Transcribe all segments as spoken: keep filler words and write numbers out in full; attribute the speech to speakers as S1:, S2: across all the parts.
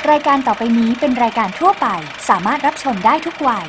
S1: รายการต่อไปนี้เป็นรายการทั่วไปสามารถรับชมได้ทุกวัย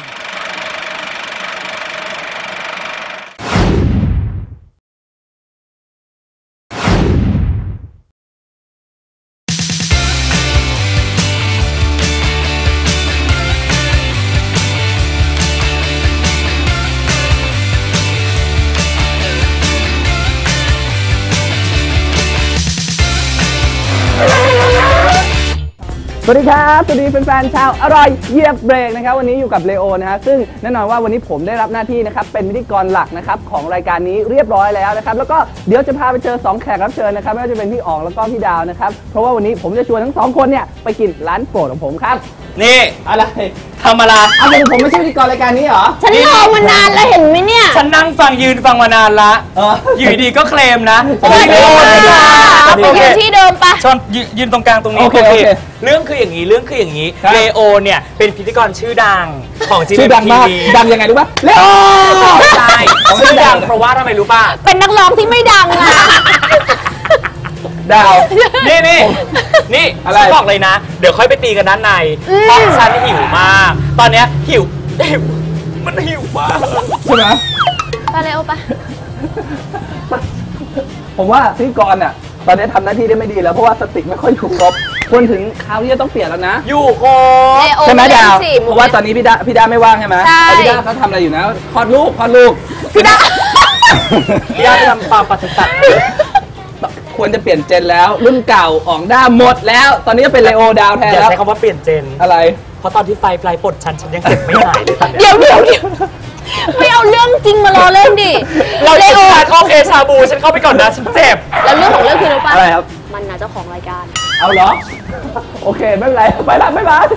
S2: สวัสดีครับสวัสดีแฟนๆชาวอร่อยเหยียบเบรกนะครับวันนี้อยู่กับเลโอนะฮะซึ่งแน่นอนว่าวันนี้ผมได้รับหน้าที่นะครับเป็นพิธีกรหลักนะครับของรายการนี้เรียบร้อยแล้วนะครับแล้วก็เดี๋ยวจะพาไปเจอสองแขกรับเชิญนะครับไม่ว่าจะเป็นพี่อ๋องแล้วก็พี่ดาวนะครับเพราะว่าวันนี้ผมจะชวนทั้งสองคนเนี่ยไปกินร้านโปรดของผมครับ
S3: นี่
S2: อะไร
S3: ทำอะไร
S2: เอาเป็นผมไม่ใช่พิธีกรรายการนี้เหรอ
S4: ฉันรอมานานแล้วเห็นไหมเนี่ย
S3: ฉันนั่งฟังยืนฟังมานานละอยู่ดีก็เคลมนะ
S4: สวัสดีค่ะไปยืนที่เดิมปะ
S3: ชอนยืนตรงกลางตรงนี้โอเคเรื่องคืออย่างนี้เรื่องคืออย่างนี้เลโอเนี่ยเป็นพิธีกรชื่อดังของจีน
S2: ชื่อดังมากดังยังไงรู้ป่ะเลโอ
S3: ใช่ชื่อดังเพราะว่าทำไมรู้ป่ะ
S4: เป็นนักร้องที่ไม่ดังอ่ะ
S2: ดาว
S3: นี่นี่นี่ฉันบอกเลยนะเดี๋ยวค่อยไปตีกันด้านในเพราะฉันหิวมากตอนเนี้ยหิวหิวมันหิวมาก
S2: ใช่ไหม
S4: ไปเลยโอปะ
S2: ผมว่าพิธีกรอ่ะตอนนี้ทำหน้าที่ได้ไม่ดีแล้วเพราะว่าสติไม่ค่อยถูกครบควรถึงคราวนี้จะต้องเปลี่ยนแล้วนะ
S3: อยู่โค
S2: ใช่ไหมดาวเพราะว่าตอนนี้พี่ดาพี่ดาไม่ว่างใช่ไหมพี่ดาเขาทำอะไรอยู่นะคลอดลูกคลอดลูก
S4: พี่ดา
S3: พี่ดาทำปลาปศุสัตว์
S2: ควรจะเปลี่ยนเจนแล้วรุ่นเก่าอ่องด้าหมดแล้วตอนนี้เป็นเลโอดาวแทน
S3: แล้ว
S2: อย่า
S3: ใช้คำว่าเปลี่ยนเจน
S2: อะไร
S3: เพราะตอนที่ไฟไฟปลดฉันฉันยังเก็บไม่หายเลยตอนนี้
S4: เดี๋ยวเดี๋ยวเดี๋ยวไม่เอาเรื่องจริงมาล้อเล่นดิ
S3: เราเลโอโอเคชาบูฉันเข้าไปก่อนนะฉันเจ็บ
S4: แล้วเรื่องของเรื่องคืออะไรป่ะ
S2: อะไรครับ
S4: มันนะเจ้าของรายการ
S2: เอาเหรอโอเคไม่เป็นไรไปละบ๊ายบาย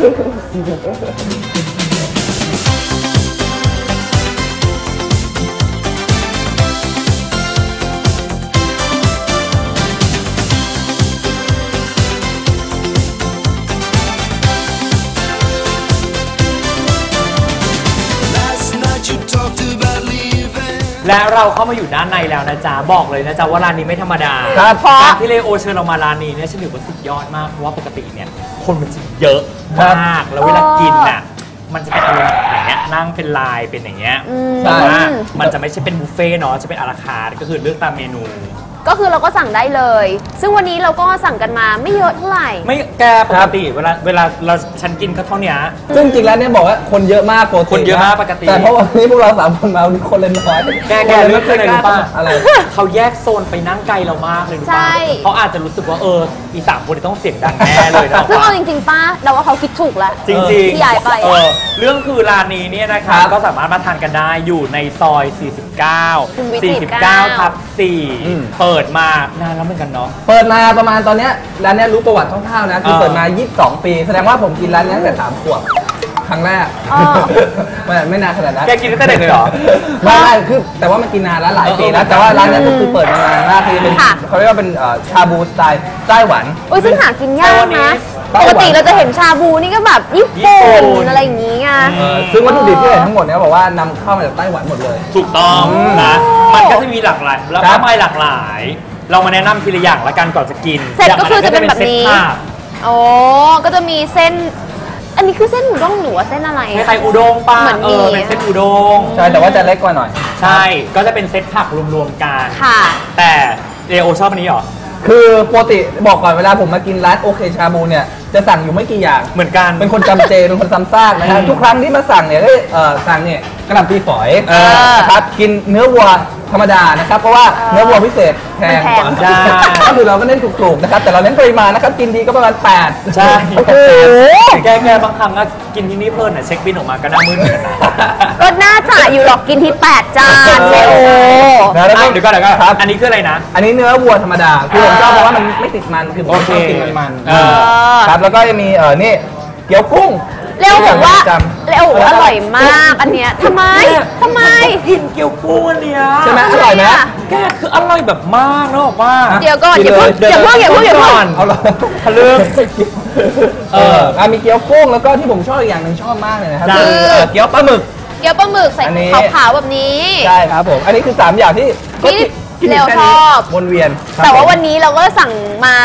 S3: และเราเข้ามาอยู่ด้านในแล้วนะจ๊ะบอกเลยนะจ๊ะว่าร้านนี้ไม่ธรรมดาการที่เลโอเชิญเรามาร้านนี้เนี่ยฉันถือว่าสุดยอดมากเพราะว่าปกติเนี่ยคนมันจะเยอะมากแล้วเวลากินน่ะมันจะเป็นอารมณ์อย่างเงี้ยนั่งเป็นลายเป็นอย่างเงี้ยแต่ว่ามันจะไม่ใช่เป็นบุฟเฟ่เนาะจะเป็นอาราคาร์ทก็คือเลือกตามเมนู
S4: ก็คือเราก็สั่งได้เลยซึ่งวันนี้เราก็สั่งกันมาไม่เยอะเท่าไหร่
S3: ไม่แกปกติเวลาเวลาเราฉันกินก็เท่านี้
S2: ซึ่งจริงแล้วเนี่ยบอกว่าคนเยอะมาก
S3: คนเยอะมากปกติ
S2: แต่เพราะวันนี้พวกเราสามคนมาคนเล่นน้อย
S3: แกแกเลือกเลยรู้ป่ะอะไรเขาแยกโซนไปนั่งไกลเรามากเลยรู้ป่ะเขาอาจจะรู้สึกว่าเอออีสามคนต้องเสียงดังแน่เลยนะ
S4: ซึ่งเอาจริงๆป้าเราว่าเขาคิดถูกแล้ว
S3: จริง
S4: ๆที่ย้ายไป
S3: เรื่องคือร้านนี้เนี่ยนะคะก็สามารถมาทานกันได้อยู่ในซอยสี่สิบเก้า สี่สิบเก้าทับสี่เปิดมานานแล้วเหมือนกันเนาะ
S2: เปิดมาประมาณตอนนี้ร้านนี้รู้ประวัติคร่าวๆนะคือเปิดมายี่สิบสองปีแสดงว่าผมกินร้านนี้ตั้งแต่สามขวบครั้งแรกไม่ไม่นานขนาดนั้น
S3: แกกินตั้งแต่เด็กเลยเหรอ
S2: ไม่ไม่คือแต่ว่ามันกินนานแล้วหลายปีแล้วแต่ว่าร้านนี้ก็คือเปิดมานานมากคือเป็นเขาเรียกว่าเป็นชาบูสไตล์ไต้หวัน
S4: โอ้ยซึ่งหากินยากนะปกติเราจะเห็นชาบูนี่ก็แบบญี่ปุ่นอะไรอย่างงี้ไง
S2: ซึ่งวัตถุดิบที่เห็นทั้งหมดเนี่ยบอกว่านำเข้ามาจากไต้หวันหมดเลย
S3: ถูกต้องนะมันก็จะมีหลากหลายแล้วก็ไม่หลากหลายเรามาแนะนำทีละอย่างละกันก่อนจะกิน
S4: เสร็จก็คือจะเป็นแบบนี้โอ้ก็จะมีเส้นอันนี้คือเส้นอุด้งหรือว่าเส้นอะไร
S3: คล้ายๆอุด้งป่ะเออเป็นเส้นอุด้ง
S2: ใช่แต่ว่าจะเล็กกว่าหน่อย
S3: ใช่ก็จะเป็นเซตผักรวมๆกัน
S4: ค่ะ
S3: แต่เลโอชอบอันนี้หรอ
S2: คือปกติบอกก่อนเวลาผมมากินร้านโอเคชาบูเนี่ยจะสั่งอยู่ไม่กี่อย่าง
S3: เหมือนกัน
S2: เป็นคนจำเจเป็นคนซ้ำซากนะครับทุกครั้งที่มาสั่งเนี่ยก็สั่งเนี่ยกระหล่ำปีฝอยครับกินเนื้อวัวธรรมดานะครับเพราะว่าเนื้อวัวพิเศษแพงกว่าก็คือเราก็เน้นถูกๆนะครับแต่เราเน้นปริมาณนะครับกินดีก็ประมาณแปด
S3: ใช่โอ้โหแกแกบางครั้งก็กินที่นี่เพลินอ่ะเช็คบินออกมาก็น่ามึนเหมือนกัน
S4: ก็น่าจะอยู่หรอกกินที่แปดจานเโอ้
S3: เดี๋ยวก็เดี๋ยวก็ครับอันนี้คืออะไรนะ
S2: อันนี้เนื้อวัวธรรมดาคือผมชอบเพราะว่ามันไม่ติดมันคือผมชอบกินมันครับแล้วก็จะมีเออนี่เกี๊ยวกุ้ง
S4: เร็วบอกว่าเร็วอร่อยมากอันเนี้ยทำไมทำไม
S3: กินเกี๊ยวกุ้งอันเนี้ย
S2: ใช่ไหมอร่อยไหม
S3: แกคืออร่อยแบบมากนะบอกว่า
S4: เดี๋ยวก่อนอย่าเพิ่งอย่าเพิ่งอย่าเพิ่งอย่าเพิ่ง
S2: เอาเลยทะลึ่งเออมีเกี๊ยวกุ้งแล้วก็ที่ผมชอบอีกอย่างหนึ่งชอบมากเลยนะครับคือเกี๊ยวปลาหมึก
S4: เกี๊ยวปลาหมึกใส่ขาวๆแบบนี้
S2: ใช่ครับผมอันนี้คือสามอย่างที่
S4: เร็วชอบ
S2: วนเวียน
S4: แต่ว่าวันนี้เราก็สั่งมา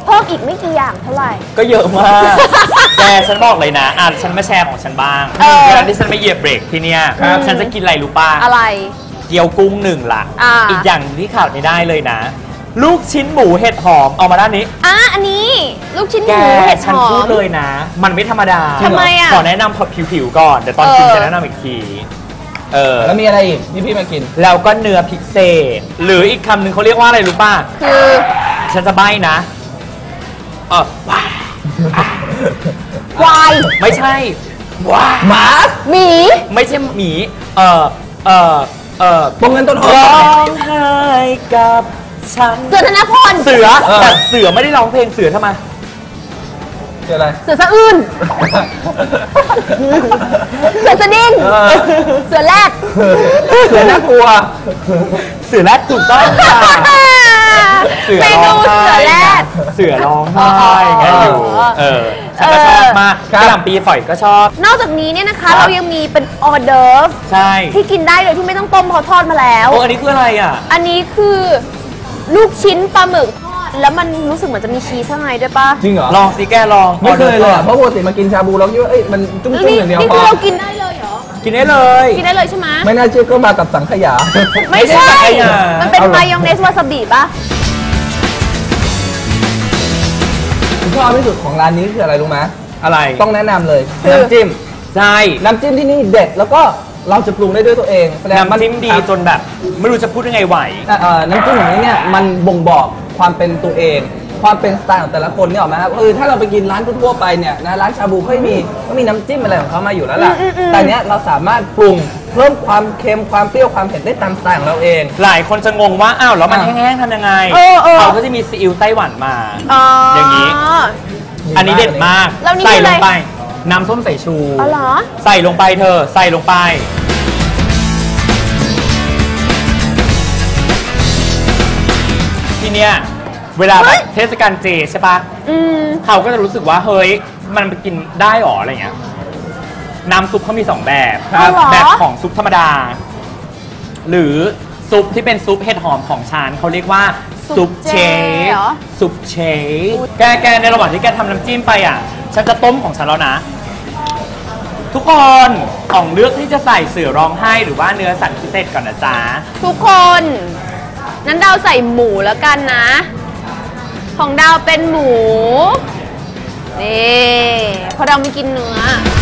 S4: เพิ่มอีกไม่กี่อย่างเท่าไหร่
S3: ก็เยอะมาก แกฉันบอกเลยนะอ่ะฉันมาแชร์ของฉันบ้าง
S4: เออ
S3: เวลาที่ฉันมาเหยียบเบรกที่เนี่ยฉันจะกินอะไรรู้ป่ะ
S4: อะไร
S3: เกี๊ยวกุ้งหนึ่งละ
S4: อ่า
S3: อีกอย่างที่ขาดไม่ได้เลยนะ ลูกชิ้นหมูเห็ดหอมเอามาด้านนี้
S4: อ่ะอันนี้ลูกชิ้นห
S3: แก
S4: มูเห็ด
S3: ฉัน
S4: หอ
S3: พูด
S4: ม
S3: เลยนะ มันไม่ธรรมดา
S4: ทำไมอ่ะ
S3: ขอแนะนำพอผิวๆก่อนเดี๋ยวตอนกิน
S4: เออ
S3: จะแนะนำอีกทีเออ
S2: แล้วมีอะไรอีกที่พี่มากิน
S3: แล้วก็เนื้อพิเศษ หรืออีกคำหนึ่งเขาเรียกว่าอะไรรู้ป่ะ
S4: คือ
S3: ฉันจะใบ้นะเออว้า
S4: ควาย
S3: ไม่ใช่ว้า
S2: หมา
S4: หมี
S3: ไม่ใช่หมีเออเออเออ
S2: ตัวเงินตัวทอง
S3: ร้องไห้กับฉัน
S4: เสือธนพล
S3: เสือ
S2: เออ
S3: แต่เสือไม่ได้ร้องเพลงเสือทำไม
S2: เจออะไร
S4: เสือสะอื้นเสือสะดิ้ง
S2: เออ
S4: เสือแรด
S2: เสือน่ากลัว
S3: เสือแรดถูกต้องค่ะ เสือ
S4: เม
S3: ร้
S4: นู
S3: องไห้
S4: เสือแรด
S3: เสือร้องไห้ไงอยู่เออฉันก็ชอบมาก
S2: ครับ
S3: กระหล่ำปีฝอยก็ชอบ
S4: นอกจากนี้เนี่ยนะคะ
S3: ครับ
S4: เรายังมีเป็นออเดิร์ฟ
S3: ใช่
S4: ที่กินได้โดยที่ไม่ต้องต้มเพราะทอดมาแล้ว
S3: โอ้อันนี้คืออะไรอ่ะ
S4: อันนี้คือลูกชิ้นปลาหมึกทอดแล้วมันรู้สึกเหมือนจะมีชีสข้างในด้วยปะ
S2: จริงเหรอ
S3: ลองสิแกลอง
S2: ไม่เคยเลย
S3: อ
S2: อะเพราะปกติมากินชาบูเราคิดว่าเอ้ยมันจุ้ม
S4: แล้ว
S2: ๆ
S4: นี่
S2: อย่างเดียว
S4: นี่
S2: พ
S4: คือ
S2: อ
S4: เรากินได้เลยเหรอ
S3: กินได้เลย
S4: กินได้เลยใช่ไหม
S2: ไม่น่าเชื่อก็มากับสังขยา
S4: ไม่ใช่
S3: ไม่ใช่
S4: มันเป็น
S2: เอาเหรอ
S4: มายองเนสวาซาบิปะ
S2: ผมชอบที่สุดของร้านนี้คืออะไรรู้ไหม
S3: อะไร
S2: ต้องแนะนำเลยน้ำจิ้ม
S3: ใช่
S2: น้ำจิ้มที่นี่เด็ดแล้วก็เราจะปรุงได้ด้วยตัวเองแสดง
S3: น้ำจิ้มดีจนแบบ ไม่รู้จะพูดยังไงไหว
S2: อ่ะเอ่อน้ำจิ้มของนี้เนี่ยมันบ่งบอกความเป็นตัวเอง ความเป็นสไตล์ของแต่ละคนเนี่ยหรอกไหมครับเออถ้าเราไปกินร้านทั่วๆไปเนี่ยนะร้านชาบูเขามีก็มีน้ำจิ้มอะไรของเขามาอยู่แล้วล่ะแต่เนี้ยเราสามารถปรุงเพิ่มความเค็มความเปรี้ยวความเผ็ดได้ตามสไตล์ของเราเอง
S3: หลายคนจะงงว่า อ้าว แล้วมัน
S2: อ่ะ
S3: แห้งๆทำยังไง
S4: เออเออ
S3: เขาก็จะมีซีอิ๊วไต้หวันมา
S4: อ๋ออ
S3: อย่างนี้ อันนี้เด็ดมาก
S4: แล้วนี่
S3: ใส่
S4: คืออะไร
S3: ลงไป น้ำส้มสายชู
S4: อ๋อเหรอ
S3: ใส่ลงไปเธอ ใส่ลงไป ทีเนี้ยเวลาแบบเทศกาลเจใช่ปะ
S4: อืม
S3: เขาก็จะรู้สึกว่า เฮ้ย มันไปกินได้หรออะไรเงี้ย น้ำซุปเขามีสองแบบ
S4: ครับอ๋อเหรอ
S3: แบบของซุปธรรมดา หรือซุปที่เป็นซุปเห็ดหอมของชานเขาเรียกว่าซุปเชฟ
S4: เหรอ
S3: ซุปเชฟแกแกในระหว่างที่แกทำน้ำจิ้มไปอ่ะ ฉันจะต้มของฉันแล้วนะ ทุกคนของเลือกที่จะใส่เสือร้องไห้หรือว่าเนื้อสัตว์พิเศษก่อนนะจ๊ะ
S4: ทุกคน นั้นดาวใส่หมูแล้วกันนะ ของดาวเป็นหมู นี่เพราะเราไม่กินเนื้อ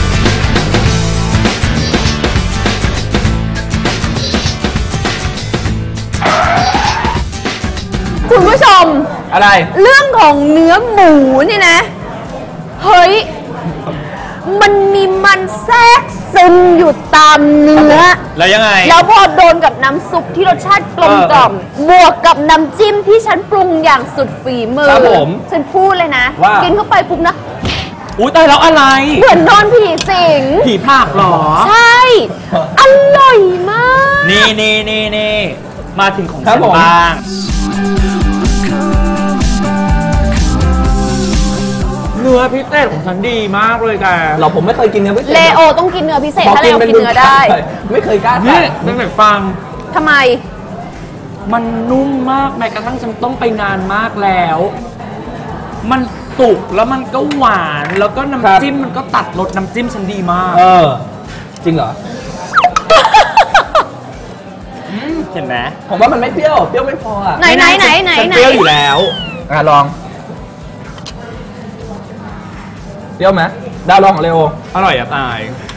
S4: คุณผู้ชม
S2: อะไร
S4: เรื่องของเนื้อหมูเนี่ยนะ เฮ้ย มันมีมันแทรกซึมอยู่ตามเนื้อ
S3: แล้วยังไง
S4: แล้วพอโดนกับน้ำซุปที่รสชาติกลมกล่อมบวกกับน้ำจิ้มที่ฉันปรุงอย่างสุดฝีมือ
S2: ครับผม
S4: ฉันพูดเลยนะ
S2: ว่า
S4: กินเข้าไปปุ๊บนะ
S3: อุ้ยตายแล้วอะไร
S4: เหมือนโดนผีสิง
S3: ผีผากเหรอ
S4: ใช่ อร่อยมาก
S3: นี่นี่นี่นี่มาถึงของ
S2: ครั
S3: ฉั
S2: บ
S3: น
S2: ผม
S3: บ้าง เนื้อพิเศษของฉันดีมากเลยแก
S2: เราผมไม่เคยกินเนื้อพิเศษ
S4: เลโอต้องกินเนื้อพิเศษถ้าเลโอกินเนื้อได้
S2: ไม่เคยกล้า
S3: นี่
S2: สั่ง
S3: ตั้งแต่ฟัง
S4: ทำไม
S3: มันนุ่มมากแม้กระทั่งฉันต้มไปนานมากแล้ว มันสุกแล้วมันก็หวาน แล้วก็น้ำจิ้มมันก็ตัดรสน้ำจิ้มฉันดีมาก
S2: เออ จริงเหรอ
S3: เห็นไหม
S2: ผมว่ามันไม่เปรี้ยว เปรี้ยวไม่พออ่ะ
S4: ไหนไหนไหนไหน
S3: ฉัน
S4: ไหน
S3: เปรี้ยวอยู่แล้ว
S2: อ่ะลอง เปรี้ยวไหมดาวลองของเลโอ
S3: อร่อยอะตาย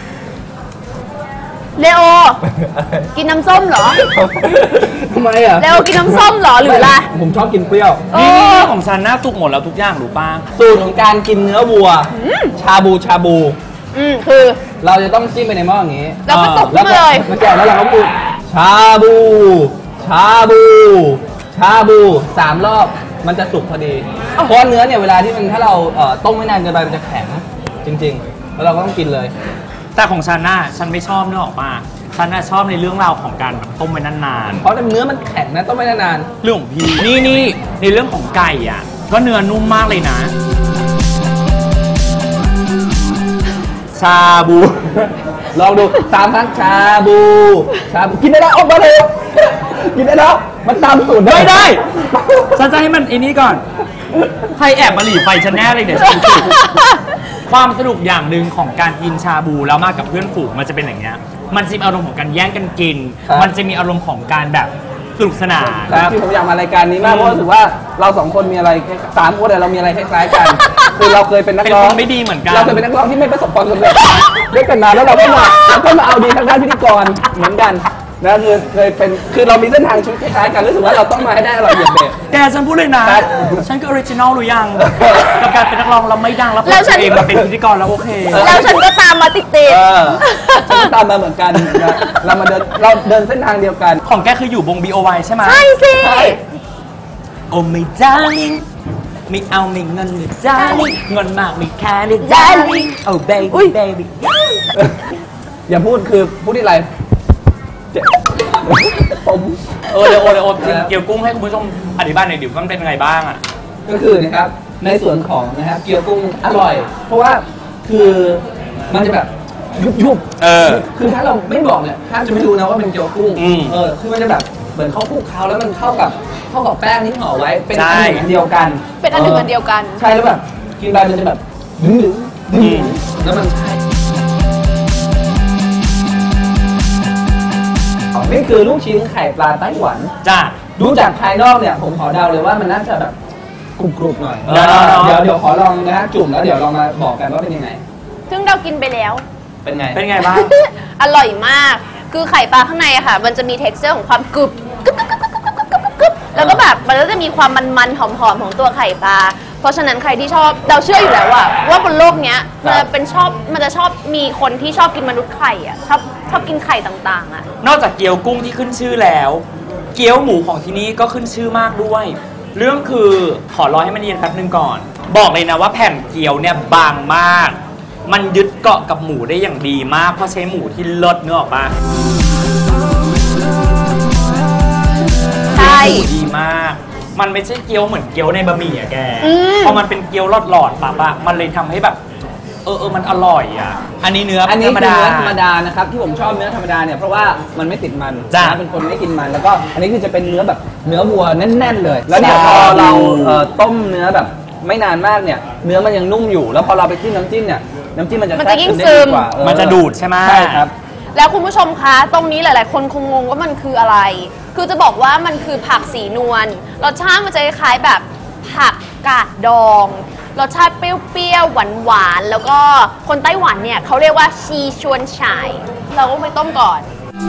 S4: เลโอ กินน้ำส้มเหรอ
S2: ทำไมอ่ะ
S4: เลโอกินน้ำส้มเหรอหรืออะไร
S2: ผมชอบกินเปรี้ยว
S4: โอ้
S3: นี่นี่ของฉันน่าสุกหมดแล้วทุกอย่างรู้ป่ะ
S2: สูตรของการกินเนื้อวัว ชาบูชาบู
S4: อืมคือ
S2: เราจะต้องจิ้มไปในหม้ออย่างนี้
S4: แล้วก็ตก
S2: แล้ว
S4: ขึ้นมาเลย
S2: มันแก่แล้วเราก็พูดชาบู ชาบู ชาบูสามรอบมันจะสุกพอดี เพราะว่าเนื้อเนี่ยเวลาที่มันถ้าเราเอ่อต้มไม่นานเกินไปมันจะแข็งจริง ๆ แล้วเราก็ต้องกินเลย
S3: แต่ของฉันน่ะฉันไม่ชอบเนื้อออกมาฉันน่ะชอบในเรื่องราวของการแบบต้มไว้นาน
S2: เพราะเนื้อมันแข็งนะต้มไม่นาน
S3: ๆเรื่องของพี่นี่นี่ในเรื่องของไก่อ่ะ ก็เนื้อนุ่มมากเลยนะ ชาบู
S2: ๆลองดูสามครั้งชาบู ชาบูกินได้แล้วออกมาเลย กินได้แล้วมันตามสูตร
S3: ไม่ได้ ฉันจะให้มันไอ้นี้ก่อนใครแอบมาหลีไฟฉันแน่เลยเนี่ยฉันรู้สึกความสนุกอย่างหนึ่งของการกินชาบูแล้วมากับเพื่อนฝูงมันจะเป็นอย่างเงี้ยมันจะมีอารมณ์ของการแย่งกันกิน มันจะมีอารมณ์ของการแบบสนุกสนาน
S2: ครับที่ผมอยากมารายการนี้มากเพราะรู้สึกว่าเราสองคนมีอะไรสามคนแต่เรามีอะไรคล้ายๆกัน คือเราเคยเป็นนัก
S3: เป็น
S2: ร้อ
S3: ค
S2: ง
S3: นไม่ดีเหมือนกัน
S2: เราเคยเป็นนักร้องที่ไม่ประสบความสำเร็จด้วยกันมาแล้วเราก็มาเราก็มาเอาดีทางด้านพิธีกรเหมือนกันนะคือเคยเป็นคือเรามีเส้นทางชีวิตคล้ายๆกันรู้สึกว่าเราต้องมาให้ได้อร่อยเหยียบเบรก
S3: แกฉันพูดเลยนะ
S2: ครับ
S3: ฉันก็ออริจินอลหรือยัง กับการเป็นนักร้องเราไม่ดังแล้วพ
S4: แล้
S3: อ
S4: วฉั
S3: ตัวน เองมาเป็นพิธีกรแล้วโอเค
S4: แล้วฉันก็ตามมาติด
S2: เออฉันก็ตามมาเหมือนกันนะเรามาเดินเราเดินเส้นทางเดียวกัน
S3: ของแกคืออยู่วง บี โอ วาย ใช่ไหม
S4: ๆใช่สิ
S2: ใช่
S3: โอ้ไม่ดาริ่งไม่เอาไม่เงินเลยดาริ่งเงินมากไม่แค่เลยดาริ่งโอ้เบบี้เบบี้
S2: อย่าพูดคือพูดที่ไรเจ็บผม
S3: เออเดี๋ยวโอเดี๋ยวโอจริงเกี๊ยวกุ้งให้คุณผู้ชมอธิบายหน่อยดิมันเป็นยังไงบ้างอ่ะ
S2: ก็คือนะครับในส่วนของนะครับเกี๊ยวกุ้งอร่อย เพราะว่าคือมันจะแบบยุบยุบ
S3: เออ
S2: คือถ้าเราไม่บอกเนี่ยถ้าจะไม่รู้นะว่าเป็นเกี๊ยวกุ้ง
S3: อืม
S2: เออคือมันจะแบบเหมือนเขาคลุกเคล้าแล้วมันเข้ากับเข้ากับแป้งที่ห่อไว้เป็น
S3: ใช่
S2: อันหนึ่งอันเดียวกัน
S4: เป็นอันหนึ่งอันเดียวกัน
S2: ใช่แล้วแบบกินไปมันจะแบบดึงดึงดึงดึงแล้วมันใช่นี่คือลูกชิ้นไข่ปลาไต้หวัน
S3: จ้า
S2: ดูจากภายนอกเนี่ยผมขอเดาเลยว่ามันน่าจะแบบกรุบๆหน่อย
S3: เออ
S2: เดี๋ยวเดี๋ยวขอลองนะฮะจุ่มแล้วเดี๋ยวลองมาบอกกันว่าเป็นยังไง
S4: ซึ่งเรากินไปแล้ว
S2: เป็นไง
S3: เป็นไงบ้าง
S4: อร่อยมาก คือไข่ปลาข้างในอะค่ะ มันจะมี texture ของความกรึบกรึบกรึบกรึบกรึบกรึบกรึบกรึบแล้วก็แบบมันก็จะมีความมันๆหอมๆของตัวไข่ปลา เพราะฉะนั้นใครที่ชอบเราเชื่ออยู่แล้วอะว่าบนโลกเนี้ยมันจะเป็นชอบมันจะชอบมีคนที่ชอบกินมนุษย์ไข่อะชอบชอบกินไข่ต่างๆอะ
S3: นอกจากเกี๊ยวกุ้งที่ขึ้นชื่อแล้ว เกี๊ยวหมูของที่นี่ก็ขึ้นชื่อมากด้วย เรื่องคือขอรอให้มันเย็นแป๊บนึงก่อน บอกเลยนะว่าแผ่นเกี๊ยวเนี่ยบางมาก มันยึดเกาะกับหมูได้อย่างดีมากเพราะใช้หมูที่เลิศเนื้อออกปะ
S4: ใช่
S3: หมูดีมาก มันไม่ใช่เกี๊ยวเหมือนเกี๊ยวในบะหมี่อะแก
S4: อืม
S3: พอมันเป็นเกี๊ยวหลอดๆปั๊บอะมันเลยทำให้แบบ เออเออมันอร่อยอะอันนี้เนื้อ
S2: อันนี้
S3: ธรรม
S2: คือ
S3: ดา
S2: เนื้อธรรมดานะครับที่ผมชอบเนื้อธรรมดาเนี่ยเพราะว่ามันไม่ติดมัน
S3: จ้ะ
S2: นะเป็นคนไม่กินมันแล้วก็อันนี้คือจะเป็นเนื้อแบบเนื้อวัวแน่น ๆ เลย แล้วเนี่ย
S3: ใช่
S2: พอเราเอ่อต้มเนื้อแบบไม่นานมากเนี่ยเนื้อมันยังนุ่มอยู่ แล้วพอเราไปจิ้มน้ำจิ้มเนี่ยน้ำจิ้มมันจะ
S4: มันจะยิ่ง
S2: แทรกซึมได้
S4: ซึม
S2: ดีกว่าเออ
S3: มันจะดูดใช่ไหม
S2: ใช่ครับ
S4: แล้วคุณผู้ชมคะ ตรงนี้หลายๆ คนคงงงว่ามันคืออะไร คือจะบอกว่ามันคือผักสีนวล รสชาติมันจะคล้ายๆแบบผักกาดดอง รสชาติเปรี้ยวๆ หวานๆ แล้วก็คนไต้หวันเนี่ยเขาเรียกว่าชีชวนฉ่าย เราก็ไปต้มก่อน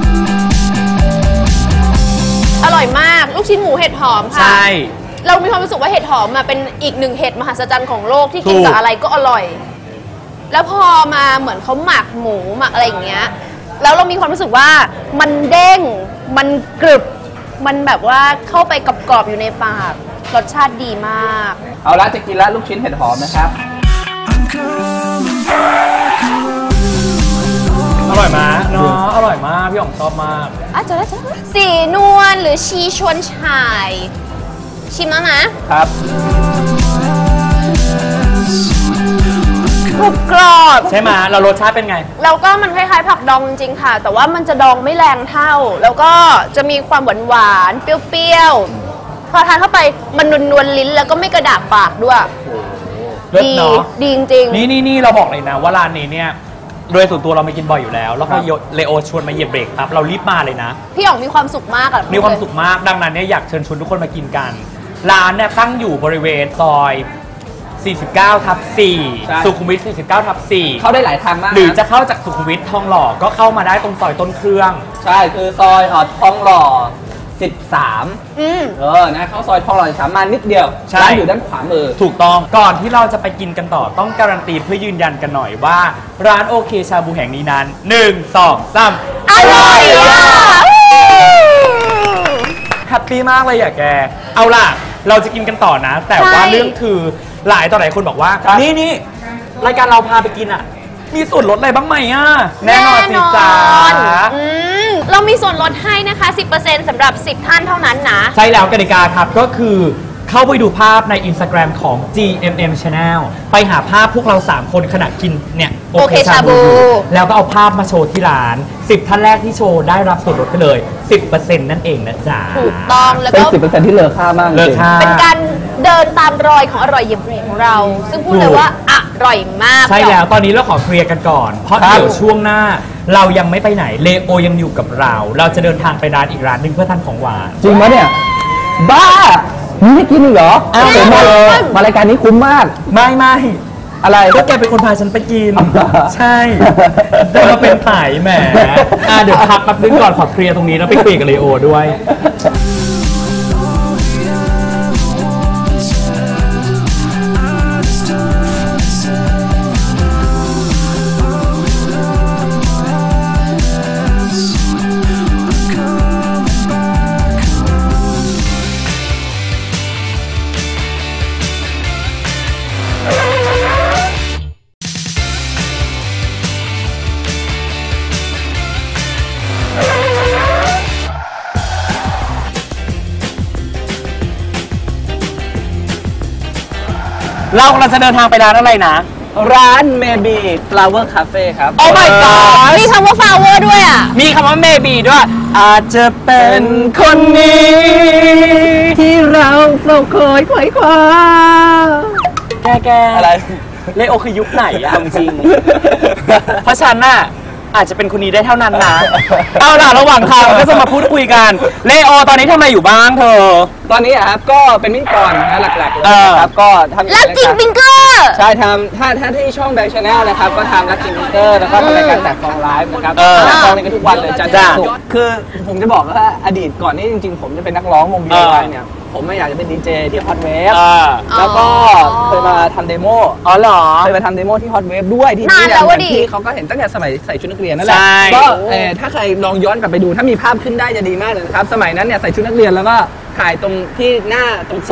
S4: อร่อยมาก ลูกชิ้นหมูเห็ดหอมค่ะ
S3: ใช่
S4: เรามีความรู้สึกว่าเห็ดหอมมาเป็นอีกหนึ่งเห็ดมหัศจรรย์ของโลกที่กิน
S3: ถูก
S4: กับอะไรก็อร่อย แล้วพอมาเหมือนเขาหมักหมูหมักอะไรอย่างเงี้ย แล้วเรามีความรู้สึกว่ามันเด้ง มันกรึบ มันแบบว่าเข้าไปกรอบๆอยู่ในปาก รสชาติดีมาก
S2: เอาละจะกินละลูกชิ้นเห็ดหอมนะครับ
S3: อร่อยมากเนาะอร่อยมากพี่อ๋องชอบมาก
S4: อ่ะเจอแล้วเจอแล้วสีนวลหรือชีชวนฉ่าย ชิมแล้วนะครับ กรุบกรอบ
S3: ใช่ไหมเรารสชาติเป็นไง
S4: แล้วก็มันคล้ายๆผักดองจริงๆค่ะ แต่ว่ามันจะดองไม่แรงเท่า แล้วก็จะมีความหวานหวานๆเปรี้ยวๆ พอทานเข้าไปมันนวลๆลิ้นแล้วก็ไม่กระดากปากด้วย
S3: เลิศ
S4: ดี
S3: เนาะ
S4: ดีจริง
S3: นี่นี่นี่เราบอกเลยนะว่าร้านนี้เนี่ยโดยส่วนตัวเราไปกินบ่อยอยู่แล้ว แล้วพอเลโอชวนมาเหยียบเบรกปั๊บเรารีบมาเลยนะ
S4: ๆพี่อ๋องมีความสุขมากอะ
S3: มีความสุขมากดังนั้นเนี่ยอยากเชิญชวนทุกคนมากินกัน ร้านเนี่ยตั้งอยู่บริเวณซอยสี่สิบเก้าทับสี่
S2: ใช่
S3: สุขุมวิทสี่สิบเก้าทับสี่
S2: เข้าได้หลายทางมากน
S3: หรือจะเข้าจากสุขุมวิททองหล่อก็เข้ามาได้ตรงซอยต้นเครื่อง
S2: ใช่คือซอยเอ่อทองหล่อสิบสาม
S4: อืม
S2: เออนะเข้าซอยทองหล่อสิบสามมานิดเดียว
S3: ใช่
S2: ร้านอยู่ด้านขวามือ
S3: ถูกต้องก่อนที่เราจะไปกินกันต่อต้องการันตีเพื่อยืนยันกันหน่อยว่า ร้านโอเคชาบูแห่งนี้นั้นหนึ่ง สอง สาม
S4: อร่อยอ่ะ
S3: แฮปปี้มากเลยอ่ะแก เอาล่ะ เราจะกินกันต่อนะ แต่ว่า
S4: ใช่
S3: เรื่องคือหลายต่อหลายคนบอกว่า
S2: ครับ
S3: นี่นี่รายการเราพาไปกินอ่ะ มีส่วนลดอะไรบ้างไหมอ่ะ แน่นอนสิจ้า
S4: อืมเรามีส่วนลดให้นะคะ สิบเปอร์เซ็นต์ สำหรับ สิบ ท่านเท่านั้นนะ
S3: ใช่แล้วกติกาครับก็คือเข้าไปดูภาพใน Instagram ของ จี เอ็ม เอ็ม Channel ไปหาภาพพวกเรา สาม คนขณะกินเนี่ย
S4: โอเคชาบู
S3: แล้วก็เอาภาพมาโชว์ที่ร้าน สิบ ท่านแรกที่โชว์ได้รับส่วนลดไปเลยสิบเปอร์เซ็นต์ นั่นเองนะจ๊ะ
S4: ถูกต้องแล้ว
S2: เป็น
S4: ก็
S2: สิบเปอร์เซ็นต์ที่เลอค่ามากจ
S3: เลอ
S2: ริง
S3: ค่า
S4: เป็นการเดินตามรอยของอร่อยเยี่ยมเบรกของเรา ซึ่งพูดเลยว่าอร่อยมาก
S3: ใช่แล้วตอนนี้เราขอเคลียร์กันก่อน เพราะ
S2: ครับ
S3: เดี๋ยวช่วงหน้าเรายังไม่ไปไหนเลโอยังอยู่กับเรา เราจะเดินทางไปร้านอีกร้านหนึงเพื่อทานของหวาน
S2: จริงไหมเนี่ย บ้ามีให้กินอีกเหรอ
S3: อ้าว
S2: ผมมามารายการนี้คุ้มมาก
S3: ไม่ไม่
S2: อะไร
S3: ก็แกเป็นคนพาฉันไปกิน
S2: อ๋อ
S3: ใช่ได้มาเป็นไผ่แหมอ่ะเดี๋ยวพักแป๊บนึงก่อนขอเคลียร์ตรงนี้แล้วไปคุยกับเลโอด้วย เรากำลังจะเดินทางไปร้านอะไรนะ
S2: ร้าน Maybe Flower Cafe ครับ
S3: Oh my god
S4: มีคำว่า flower ด้วยอ่ะ
S3: มีคำว่า maybe ด้วย อาจจะเป็นคนนี้
S2: ที่เราเฝ้าคอยไขว่คว้า
S3: แกแก
S2: อะไร
S3: เลโอคือยุคไหนอะจริง เพราะฉันน่ะอาจจะเป็นคนนี้ได้เท่านั้นนะ เอาล่ะระหว่างทางก็จะมาพูดคุยกัน เลโอตอนนี้ทำอะไรอยู่บ้างเธอ
S2: ตอนนี้อะครับก็เป็นพิธีกรนะหลักๆเลย
S3: เออ
S2: นะครับก็ทำ
S4: ลักกิ้งฟิงเกอร์
S2: ใช่ทำถ้าถ้าที่ช่องแบงค์ชาแนลนะครับก็ทำลักกิ้งฟิงเกอร์แล้วก็ทำรายการแตกฟองไลฟ์นะครับ
S3: เออ
S2: แตกฟองนี่ก็ทุกวันเลยจันทร์ถึ
S3: จ้ะ
S2: งศุกร์คือผมจะบอกว่าอดีตก่อนนี่จริงๆ ผมจะเป็นนักร้องวง บี
S3: เออ
S2: ไอ เนี่ยผมไม่อยากจะเป็นดีเจที่ฮอตเวฟ
S3: อ่า
S2: แล้วก็เคยมาทำเดโม
S3: อ๋อเหรอ
S2: เคยมาทำเดโมที่ฮอตเวฟด้วยที่
S4: นาน
S2: นี่
S4: แล้ว
S2: เหมื
S4: อะ
S2: อน
S4: ดิ
S2: ที่เขาก็เห็นตั้งแต่สมัยใส่ชุดนักเรียนนั่นแหละ
S3: ใช่
S2: ก็เอ่อถ้าใครลองย้อนกลับไปดูถ้ามีภาพขึ้นได้จะดีมากเลยนะครับสมัยนั้นเนี่ยใส่ชุดนักเรียนแล้วก็ถ่ายตรงที่หน้าตรง
S3: ใช่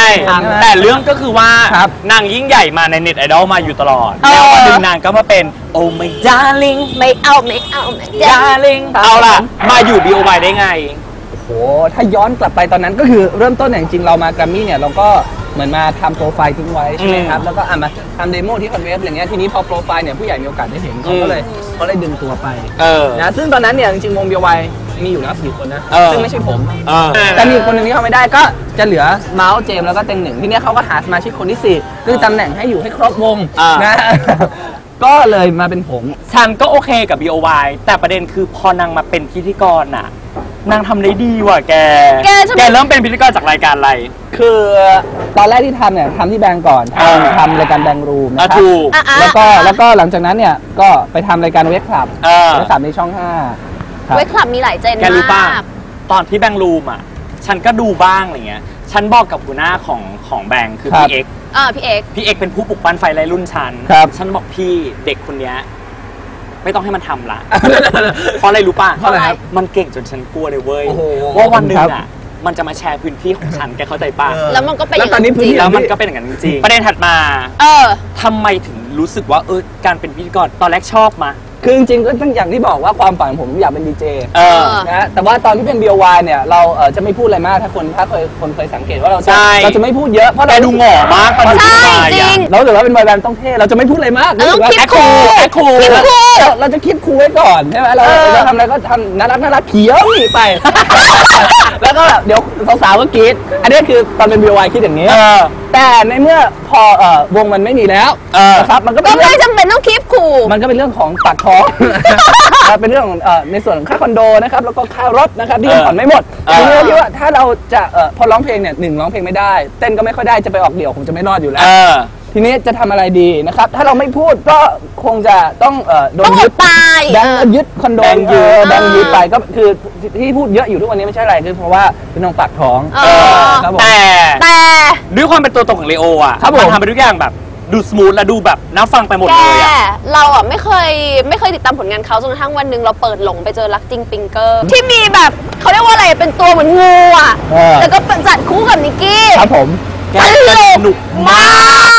S2: ทาง
S3: แต่เรื่องก็คือว่า
S2: ครับ
S3: นางยิ่งใหญ่มาในเน็ตไอดอลมาอยู่ตลอด
S4: เออ
S3: แล้ววันหนึ่งนางก็มาเป็น Oh my darling
S4: ไม่เอาไม่เอาไม่เอา
S3: darling เอาล่ะ มาอยู่ บี โอ วาย ได้ไง
S2: โอ้ถ้าย้อนกลับไปตอนนั้นก็คือเริ่มต้นเนี่ยจริงๆเรามาแกรมมี่เนี่ยเราก็เหมือนมาทำโปรไฟล์ทิ้งไว้ใช่ไหมครับ
S3: อืม
S2: แล้วก็อ่ะมาทำเดโมที่คอนเวฟอะไรเงี้ยทีนี้พอโปรไฟล์เนี่ยผู้ใหญ่มีโอกาสได้เห็นเขาก็เลยเขาเลยดึงตัวไป
S3: เออ
S2: นะซึ่งตอนนั้นเนี่ยจริงๆวงเบียร์ไวมีอยู่แล้วสี่คนนะ
S3: เออ
S2: ซึ่งไม่ใช่ผม
S3: เออ
S2: แต่มีอีกคนหนึงที่เขาไม่ได้ก็จะเหลือเมาส์เจมส์แล้วก็เต็งหนึ่งทีเนี้ยเขาก็หาสมาชิกคนที่สี่คือตำแหน่งให้อยู่ให้ครบวง
S3: อ่าน
S2: นะ ก็เลยมาเป็นผม
S3: ฉันก็โอเคกับ บี โอ วาย แต่ประเด็นคือพอนางมาเป็นพิธีกรน่ะ นางทำได้ดีว่ะแก
S4: แกจะ
S3: แกเริ่มเป็นพิธีกรจากรายการอะไร
S2: คือตอนแรกที่ทำเนี่ยทำที่แบงก์ก่อน
S3: เออ
S2: ทำทำรายการแบงก์รูมนะ
S3: อ่ะ
S2: ครับ
S3: ถูก
S4: อ่ะอ่ะ
S2: แล้วก็
S4: อ่ะ
S2: แล้วก็หลังจากนั้นเนี่ยก็ไปทำรายการเว็บคลับ
S3: เออ
S2: เว็บคลับในช่องห้าครับ
S4: เวทคลับมีหลายเจน
S3: แกรู้ป่ะ
S4: มาก
S3: ตอนที่แบงค์รูมอ่ะ ฉันก็ดูบ้างอะไรเงี้ย ฉันบอกกับหัวหน้าของของแบงค์คือ
S2: ครับ
S3: พี่เอ็ก
S4: เออพี่เอก
S3: พี่เอกเป็นผู้ปลุกปั้นไฟไล่รุ่นฉัน
S2: ครับ
S3: ฉันบอกพี่เด็กคนเนี้ยไม่ต้องให้มันทำละ เพราะอะไรรู้ป่ะ
S2: เพราะอะไรครับ
S3: มันเก่งจนฉันกลัวเลยเว้ย
S2: โอ้โห
S3: ว่าวันหนึ่ง
S2: ครับ
S3: อ่ะ มันจะมาแชร์พื้นที่ของฉัน แกเข้าใจป่ะ
S4: แล้วมันก็เป็นอ
S2: แล้ว
S4: ย่าง
S2: ตอนนี้พื้นที่
S4: จริง
S3: แล้วมันก็เป็นอย่างนั้นจริงๆประเด็นถัดมา
S4: เออ
S3: ทำไมถึงรู้สึกว่าเออการเป็นพิธีกรตอนแรกชอบมา
S2: คือจริงๆก็ต้องอย่างที่บอกว่าความฝันผมอยากเป็นดีเจ
S3: เออ
S2: นะฮะแต่ว่าตอนที่เป็น บี โอ วาย เนี่ยเราเอ่อจะไม่พูดอะไรมากถ้าคนถ้าเคยคนเคยสังเกตว่าเราจะ
S3: ใช่
S2: เราจะไม่พูดเยอะเพราะ
S3: แก
S2: เรา
S3: ดูหง่อมากตอนอยู่
S4: ใช่
S3: ที่วาย
S4: จริ
S3: อ่ะ
S4: ง
S2: เราถือว่าเป็นบอยแบนด์ต้องเท่เราจะไม่พูดอะไรมาก
S4: เราต้อง
S2: รู้สึกว่า
S4: คิดคูล
S3: แอคคูล
S4: คิดคูล
S2: เราเราจะคิดคูลไว้ก่อนใช่ไหมเรา
S4: เออ
S2: เราจะทำอะไรก็ทำน่ารักน่ารักเขียวหนีไป แล้วก็แบบเดี๋ยวสาวๆก็กรี๊ดอันนี้คือตอนเป็น บี โอ วาย คิดอย่างนี้
S3: เออ
S2: แต่ในเมื่อพอเอ่อวงมันไม่มีแล้ว
S3: เออ
S2: นะครับมันก็เป็
S4: ก็
S2: นเรื่
S4: ไม่
S2: อง
S4: จำเป็นต้องคีปคูล
S2: มันก็เป็นเรื่องของปากท้อง เป็นเรื่องของเอ่อในส่วนของค่าคอนโดนะครับแล้วก็ค่ารถนะครับที่ยังผ่อนไม่หมด
S3: เออ
S2: ทีนี้เราคิดว่าถ้าเราจะเอ่อพอร้องเพลงเนี่ยหนึ่งร้องเพลงไม่ได้เต้นก็ไม่ค่อยได้จะไปออกเดี่ยวคงจะไม่รอดอยู่แล้
S3: เอ
S2: ว
S3: อ
S2: ทีนี้จะทำอะไรดีนะครับ ถ้าเราไม่พูดก็คงจะต้องเอ่อโด
S4: ต้อน งอ
S2: ยึ
S4: ด
S2: ด
S4: ตาย
S2: แบง
S4: เอ
S2: ค์
S4: อ
S2: ยึดคอนโด
S3: แบงค์ยึด
S2: เออแบงค์ยึด
S4: อ่า
S2: ไปก็คือที่พูดเยอะอยู่ทุกวันนี้ไม่ใช่อะไรคือเพราะว่าเป็นน้องปากท้อง
S4: เออ
S2: ครับผม
S3: แต่
S4: แต่
S3: ด้วยความเป็นตัวตนของเลโออ่ะ
S2: ครับผม
S3: มันทำไปทุกอย่างแบบดูสมูทและดูแบบน่าฟังไปหมด
S4: แก
S3: เลยอ่ะ
S4: เราอ่ะไม่เคยไม่เคยติดตามผลงานเขาจนกระทั่งวันหนึ่งเราเปิดหลงไปเจอรักจริงปิงเกอร์ ที่มีแบบเขาเรียกว่าอะไรเป็นตัวเหมือนงูอ่ะ
S2: เออ
S4: แล้วก็เป็นจัดคู่กับนิกกี้
S2: ครับผม
S3: แก
S4: ตล
S3: ส
S4: ก
S3: นุก
S4: มาก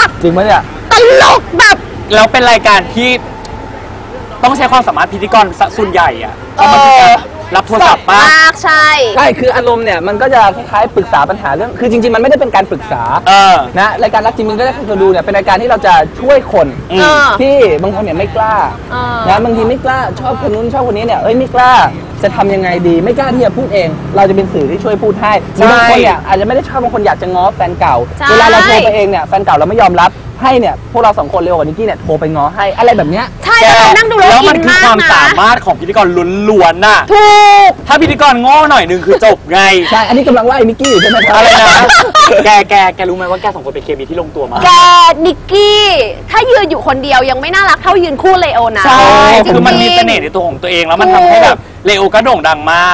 S2: จริงไหมเนี่ย
S4: ตลกแบบ
S3: แล้วเป็นรายการที่ต้องใช้ความสามารถพิธีกรส่วนใหญ่อ่ะ
S4: เออ
S3: รับโทรศัพท์ป่ะ
S4: มากใช่
S2: ใช่คืออารมณ์เนี่ยมันก็จะคล้ายๆปรึกษาปัญหาเรื่องคือจริงๆมันไม่ได้เป็นการปรึกษา
S3: เออ
S2: นะรายการรักจริงมึงก็ได้เคยดูเนี่ยเป็นรายการที่เราจะช่วยคน
S3: อืม
S4: เออ
S2: ที่บางคนเนี่ยไม่กล้า
S4: เออ
S2: นะบางทีไม่กล้าชอบคนนู้นชอบคนนี้เนี่ยเอ้ยไม่กล้าจะทำยังไงดีไม่กล้าที่จะพูดเอง เราจะเป็นสื่อที่ช่วยพูดให้หรือบางคนเนี่ยอาจจะไม่ได้ชอบบางคนอยากจะง้อแฟนเก่า
S4: ใช่
S2: เวลาเราโทรไปเองเนี่ยแฟนเก่าเราไม่ยอมรับให้เนี่ยพวกเราสองคนเร็วกว่านิกกี้เนี่ยโทรไปง้อให้อะไรแบบเนี้ย
S4: ใช่แล้วเรานั่งดูแล้ว
S3: แล้ว
S4: อิ
S3: มัน
S4: น
S3: คือ
S4: มาก
S3: ความ
S4: นะ
S3: สามารถของพิธีกรล้วนๆน่ะ
S4: ถูก
S3: ถ้าพิธีกรโง่หน่อยนึงคือจบไง
S2: ใช่อันนี้กำลังว่าไอ้นิกกี้อยู่ใช่ไหมครับ
S3: อะไรนะ แกแกแกรู้ไหมว่าแกสองคนเป็นเคมีที่ลงตัวมาก
S4: แกนิกกี้ถ้ายืนอยู่คนเดียวยังไม่น่ารักเท่ายืนคู่เลโอนะ
S3: ใช่
S4: จริงๆ
S3: คือมันมีเสน่ห์ในตัวของตัวเองแล้วมันทำให้แบบเลโอก็โด่งดังมาก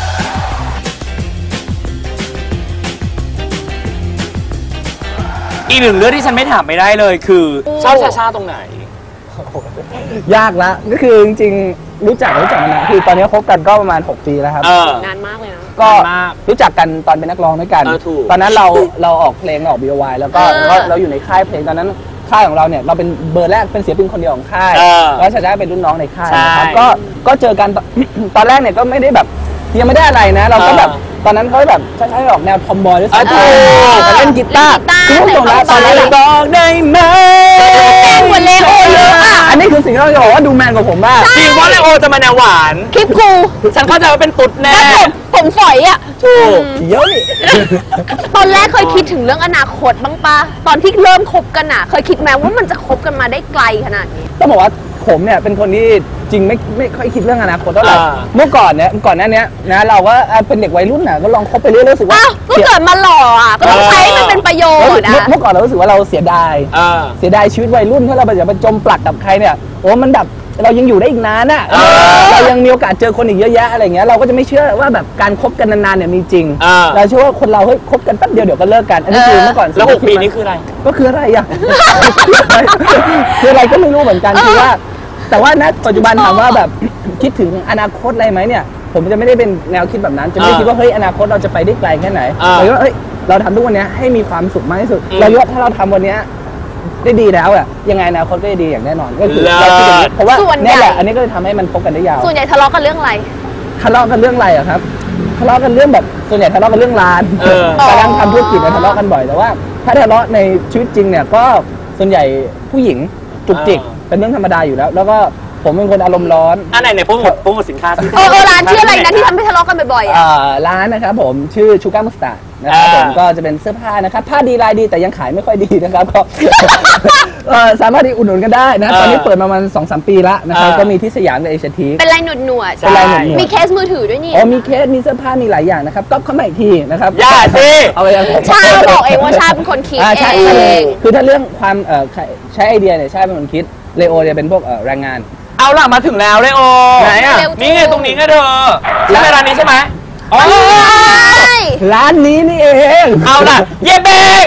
S3: อีกหนึ่งเรื่องที่ฉันไม่ถามไม่ได้เลยคือชอบชาชาตรงไหน
S2: ยากละก็คือจริงๆรู้จักรู้จักมานานคือตอนนี้คบกันก็ประมาณหกปีแล้วครับ
S3: เออ
S4: นานมากเลยนะ
S2: ก็
S3: นานมาก
S2: รู้จักกันตอนเป็นนักร้องด้วยกัน
S3: เออถูก
S2: ตอนนั้นเราเราออกเพลงเราออก บี โอ วาย แล้วก็
S4: เออ
S2: เราเราอยู่ในค่ายเพลงตอนนั้นค่ายของเราเนี่ยเราเป็นเบอร์แรกเป็นศิลปินคนเดียวของค่าย
S3: เออ
S2: แล้วชาชาเป็นรุ่นน้องในค่าย
S3: ใช่
S2: นะครับก็ก็เจอกันตอน ตอนแรกเนี่ยก็ไม่ได้แบบยังไม่ได้อะไรนะ เราก็แบบ
S3: เออ
S2: ตอนนั้นเขาแบบชาชาออกแนวทอมบอยด้วยซ้ำ
S3: เออ
S2: แต่เล่นกีตาร์
S4: เล่นกีตาร์
S2: คุณผู้ชมนะ
S4: เล่น
S2: ตอนนั้น
S4: ทอมบอย
S2: บอกได้ไหม
S4: แม่งเหมือนเลโอเลยอะ
S2: อันนี้คือสิ่งที่เราจะบอกว่าดูแมนกว่าผมมาก
S3: จริงว่าเลโอจะมาแนวหวาน
S4: คลิปครู
S3: ฉันเข้าใจว่าเป็นตุ๊ดแน่
S4: แล้วผมผมฝอยอ่ะ
S3: ถูก
S2: เดี๋ยวนี่
S4: ตอนแรกเคยคิดถึงเรื่องอนาคตบ้างปะตอนที่เริ่มคบกันอ่ะ เคยคิดไหมว่ามันจะคบกันมาได้ไกลขนาดนี้
S2: ต้องบอกว่าผมเนี่ยเป็นคนที่จริงไม่ไม่ค่อยคิดเรื่องอนาคตเท่าไหร่
S3: อ่า
S2: เมื่อก่อนเนี่ยก่อนหน้านี้นะเราก็อ่ะเป็นเด็กวัยรุ่นน่ะก็ลองคบไปเรื่อยๆรู้สึกว่า
S4: อ้าวก็
S2: เสีย
S4: เกิดมาหล่ออ่ะ ก็ต้องใช้ให้มันเป็นประโย
S2: เออ
S4: ชน์
S2: เมื่อ
S4: อ่ะ
S2: เมื่อก่อนเรารู้สึกว่าเราเสียดาย
S3: เออ
S2: เสียดายชีวิตวัยรุ่นถ้าเราจะไปจมปลักกับใครเนี่ยโอ้มันแบบเรายังอยู่ได้อีกนานน่ะ
S3: เออ
S2: เรายังมีโอกาสเจอคนอีกเยอะแยะอะไรเงี้ยเราก็จะไม่เชื่อว่าแบบการคบกันนานๆเนี่ยมีจริง
S3: เออ
S2: เราเชื่อว่าคนเราเฮ้ยคบกันแป๊บเดียวเดี๋ยวก็เลิกกันอันนี้คือเมื่อก่อน
S3: แล้วหกปีนี้คืออะไร
S2: ก็คืออะไรอ่ะ คืออะไรก็ไม่รู้เหมือนกันคือว่า แต่ว่าณปัจจุบันถามว่าแบบ คิดถึงอนาคตอะไรไหมเนี่ย ผมจะไม่ได้เป็นแนวคิดแบบนั้น จะไม่ได้
S3: อ่า
S2: คิดว่าเฮ้ยอนาคตเราจะไปได้ไกลแค่ไหน
S3: อ่า
S2: แต่ว่าเฮ้ยเราทำทุกวันเนี้ยให้มีความสุขมากที่สุด
S3: อืม
S2: เราคิดว่าถ้าเราทำวันเนี้ยได้ดีแล้วอะยังไงอนาคตก็จะดีอย่างแน่นอนก็คือ
S3: เลิศ
S2: เราคิดอย่างนี้เพราะว่า
S4: ส่วนใหญ่
S2: เนี่ยแหละอันนี้ก็เลยทำให้มันคบกันได้ยาว
S4: ส่วนใหญ่ทะเลาะกันเรื่องอะไร
S2: ทะเลาะกันเรื่องอะไรอะครับทะเลาะกันเรื่องแบบส่วนใหญ่ทะเลาะกันเรื่องร้าน
S3: เออ
S2: การนั่งทำธุรกิจเนี่ยทะเลาะกันบ่อยแต่ว่า ถ้าทะเลาะในชีวิตจริงเนี่ยก็ส่วนใหญ่ผู้หญิงจุกจิก
S3: อ่า
S2: เป็นเรื่องธรรมดาอยู่แล้ว แล้วก็ผมเป็นคนอารมณ์ร้อน
S3: อันไหนไหนโปรโมทโปรโมทสินค้าที่
S4: เออเออร้านชื่ออะไรนะที่ทำให้ทะเลาะกันบ่อยๆอ่ะ
S2: อ่าร้านนะครับผมชื่อชูการ์มัสตาร์ดนะครับ
S3: อ่า
S2: ผมก็จะเป็นเสื้อผ้านะครับผ้าดีลายดีแต่ยังขายไม่ค่อยดีนะครับก็ เอ่อสามารถที่อุดหนุนกันได้นะตอนนี้เปิดมาประมาณสองสามปีแล้วนะครับก็มีที่สยามกับเอเชียที
S4: เป็นลายหนวดหนวดๆ
S2: เป็นลายหนวดๆ
S4: มีเคสมือถือด้วยนี่
S2: อ๋อมีเคสมีเสื้อผ้ามีหลายอย่างนะครับก็เข้ามาอีกทีนะครับ
S3: อย่าสิ
S2: เอาไปยัง
S4: ชาบอกเองว่าชาเป็นคนคิด
S2: อ่าใช่
S4: เอ
S2: ใช่
S4: ง
S2: คือถ้าเรื่องความเอ่อใช้ใช้ไอเดียเนี่ยใช่เป็นคนคิดเลโอจะเป็นพวกเอ่อแรงงาน
S3: เอาล่ะมาถึงแล้วเลโอ
S2: ไหนอะ
S4: เร็วจัง
S3: นี่ไงตรงนี้ไงเธอใช่ไหมร้านนี้ใช่ไหมอ๋อ
S4: ใช่
S2: ร้านนี้นี่เอง
S3: เอาล่ะ เย่เบง